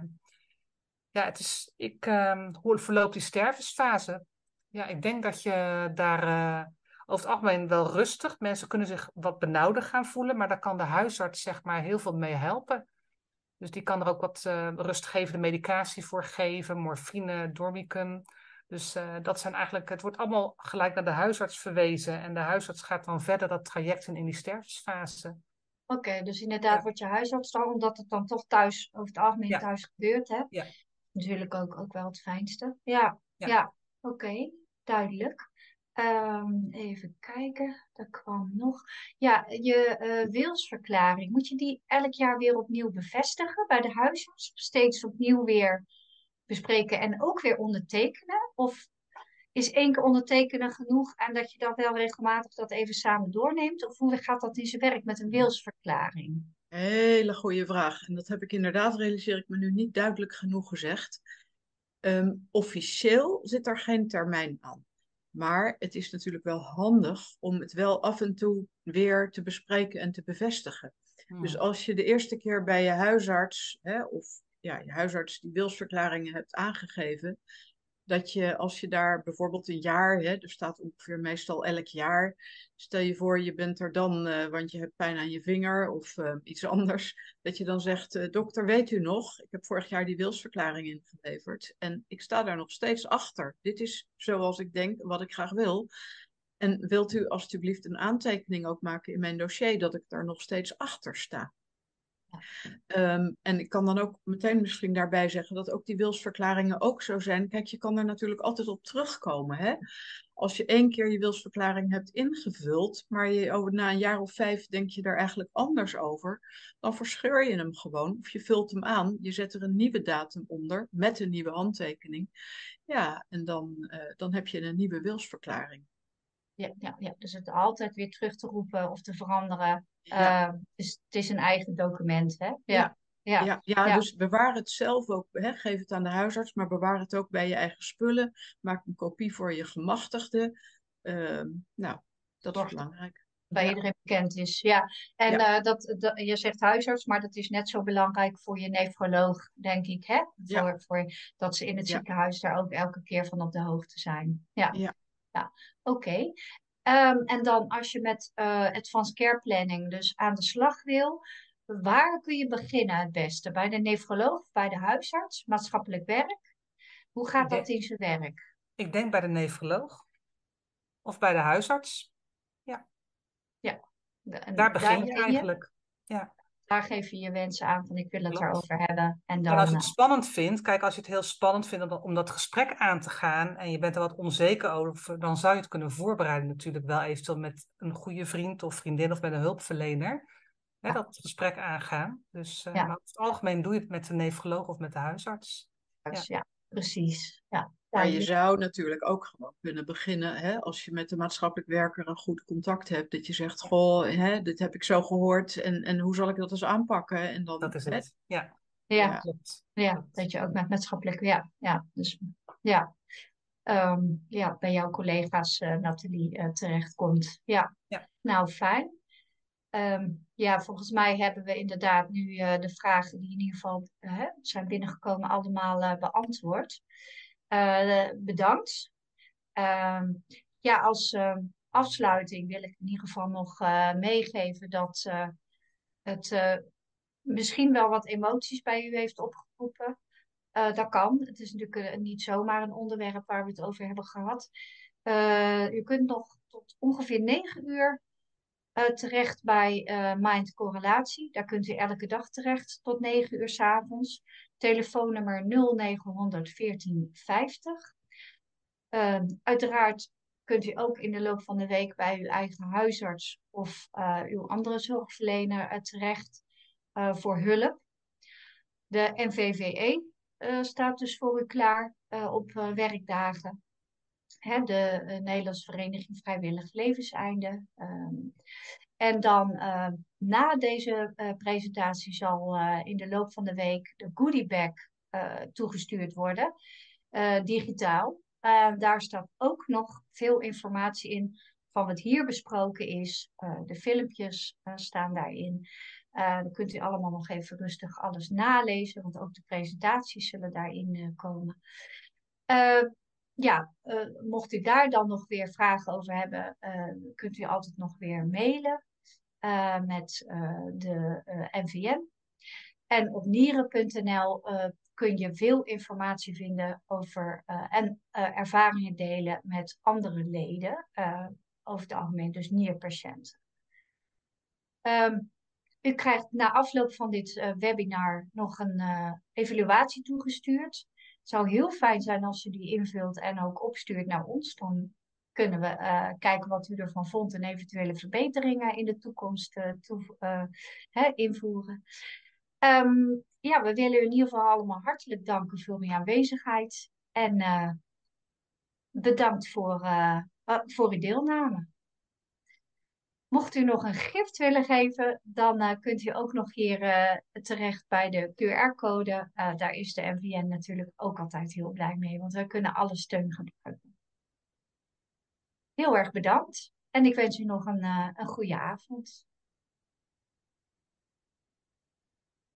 B: ja, het is, ik uh, hoe verloopt die stervensfase? Ja, ik denk dat je daar uh, over het algemeen wel rustig. Mensen kunnen zich wat benauwder gaan voelen, maar daar kan de huisarts zeg maar heel veel mee helpen. Dus die kan er ook wat uh, rustgevende medicatie voor geven, morfine, dormicum. Dus uh, dat zijn eigenlijk, het wordt allemaal gelijk naar de huisarts verwezen. En de huisarts gaat dan verder dat traject in, in die stervensfase.
A: Oké, okay, dus inderdaad
B: Ja.
A: wordt je huisarts dan, omdat het dan toch thuis, over het algemeen
B: Ja.
A: thuis gebeurt, hè?
B: Ja.
A: Natuurlijk ook, ook wel het fijnste. Ja,
B: Ja.
A: ja. Oké, okay, duidelijk. Um, even kijken, er kwam nog. Ja, je uh, wilsverklaring, moet je die elk jaar weer opnieuw bevestigen bij de huisarts? Of steeds opnieuw weer bespreken en ook weer ondertekenen? Of is één keer ondertekenen genoeg en dat je dan wel regelmatig dat even samen doorneemt? Of hoe gaat dat in zijn werk met een wilsverklaring?
G: Hele goede vraag. En dat heb ik inderdaad, realiseer ik me nu, niet duidelijk genoeg gezegd. Um, officieel zit er geen termijn aan. Maar het is natuurlijk wel handig om het wel af en toe weer te bespreken en te bevestigen. Hmm. Dus als je de eerste keer bij je huisarts, hè, of ja, je huisarts die wilsverklaringen hebt aangegeven, dat je als je daar bijvoorbeeld een jaar, hè, er staat ongeveer meestal elk jaar, stel je voor je bent er dan, uh, want je hebt pijn aan je vinger of uh, iets anders, dat je dan zegt, uh, dokter, weet u nog, ik heb vorig jaar die wilsverklaring ingeleverd en ik sta daar nog steeds achter. Dit is zoals ik denk, wat ik graag wil. En wilt u alstublieft een aantekening ook maken in mijn dossier dat ik daar nog steeds achter sta? Um, en ik kan dan ook meteen misschien daarbij zeggen dat ook die wilsverklaringen ook zo zijn. Kijk, je kan er natuurlijk altijd op terugkomen, hè? Als je één keer je wilsverklaring hebt ingevuld, maar je, over, na een jaar of vijf denk je daar eigenlijk anders over, dan verscheur je hem gewoon. Of je vult hem aan, je zet er een nieuwe datum onder met een nieuwe handtekening. Ja, en dan, uh, dan heb je een nieuwe wilsverklaring.
A: Ja, ja, ja, dus het altijd weer terug te roepen of te veranderen.
G: Ja.
A: Uh, dus het is een eigen document, hè? Ja,
G: ja.
A: ja,
G: ja, ja,
A: ja.
G: Dus bewaar het zelf ook, hè, geef het aan de huisarts, maar bewaar het ook bij je eigen spullen. Maak een kopie voor je gemachtigde. Uh, nou, dat is belangrijk.
A: Bij
G: ja.
A: iedereen bekend is, ja. En
G: ja.
A: Uh, dat, dat, je zegt huisarts, maar dat is net zo belangrijk voor je nefroloog, denk ik, hè? Voor,
G: ja.
A: voor, dat ze in het
G: ja.
A: ziekenhuis daar ook elke keer van op de hoogte zijn. Ja,
G: ja.
A: ja. Oké. Okay. Um, en dan als je met uh, advanced care planning dus aan de slag wil, waar kun je beginnen het beste? Bij de nefroloog of bij de huisarts? Maatschappelijk werk? Hoe gaat
B: denk,
A: dat in zijn werk?
B: Ik denk bij de nefroloog of bij de huisarts. Ja.
A: Ja. De,
B: daar begin
A: daar
B: je
A: begin
B: eigenlijk.
A: Je?
B: Ja.
A: Daar geef je je wensen aan van ik wil het
B: Klopt.
A: erover hebben. En, dan,
B: en als je het spannend vindt, kijk, als je het heel spannend vindt om, om dat gesprek aan te gaan en je bent er wat onzeker over, dan zou je het kunnen voorbereiden natuurlijk wel eventueel met een goede vriend of vriendin of met een hulpverlener. Hè,
A: ja.
B: dat gesprek aangaan. Dus, uh,
A: ja.
B: Maar over het algemeen doe je het met de nefroloog of met de huisarts.
A: Ja, ja precies. Ja.
G: Maar je zou natuurlijk ook gewoon kunnen beginnen, hè, als je met de maatschappelijk werker een goed contact hebt, dat je zegt, goh, hè, dit heb ik zo gehoord en, en hoe zal ik dat eens aanpakken? En dan,
B: dat is
G: hè?
B: het, ja.
A: Ja,
G: ja.
A: klopt. Ja, dat je ook met maatschappelijk, ja, ja, dus ja, um, ja bij jouw collega's, uh, Nathalie, uh, terechtkomt. Ja.
B: ja,
A: nou fijn. Um, ja, volgens mij hebben we inderdaad nu uh, de vragen die in ieder geval uh, zijn binnengekomen allemaal uh, beantwoord. Uh, bedankt. Um, ja, als uh, afsluiting wil ik in ieder geval nog uh, meegeven dat uh, het uh, misschien wel wat emoties bij u heeft opgeroepen. Uh, dat kan. Het is natuurlijk uh, niet zomaar een onderwerp waar we het over hebben gehad. Uh, u kunt nog tot ongeveer negen uur uh, terecht bij uh, Mind Correlatie. Daar kunt u elke dag terecht tot negen uur 's avonds. Telefoonnummer nul negenhonderd veertien vijftig. Uh, uiteraard kunt u ook in de loop van de week bij uw eigen huisarts of uh, uw andere zorgverlener uh, terecht uh, voor hulp. De N V V E uh, staat dus voor u klaar uh, op uh, werkdagen. Hè, de uh, Nederlandse Vereniging Vrijwillig Levenseinde. Um, en dan uh, na deze uh, presentatie zal uh, in de loop van de week de goodiebag uh, toegestuurd worden, uh, digitaal. Uh, daar staat ook nog veel informatie in van wat hier besproken is. Uh, de filmpjes uh, staan daarin. Uh, dan kunt u allemaal nog even rustig alles nalezen, want ook de presentaties zullen daarin uh, komen. Uh, ja, uh, mocht u daar dan nog weer vragen over hebben, uh, kunt u altijd nog weer mailen uh, met uh, de uh, N V M. En op nieren punt n l uh, kun je veel informatie vinden over uh, en uh, ervaringen delen met andere leden, uh, over het algemeen dus nierpatiënten. Um, u krijgt na afloop van dit uh, webinar nog een uh, evaluatie toegestuurd. Het zou heel fijn zijn als u die invult en ook opstuurt naar ons. Dan kunnen we uh, kijken wat u ervan vond en eventuele verbeteringen in de toekomst uh, toe, uh, hè, invoeren. Um, ja, we willen u in ieder geval allemaal hartelijk danken voor uw aanwezigheid. En uh, bedankt voor, uh, uh, voor uw deelname. Mocht u nog een gift willen geven, dan uh, kunt u ook nog hier uh, terecht bij de Q R-code. Uh, daar is de N V N natuurlijk ook altijd heel blij mee, want wij kunnen alle steun gebruiken. Heel erg bedankt en ik wens u nog een, uh, een goede avond.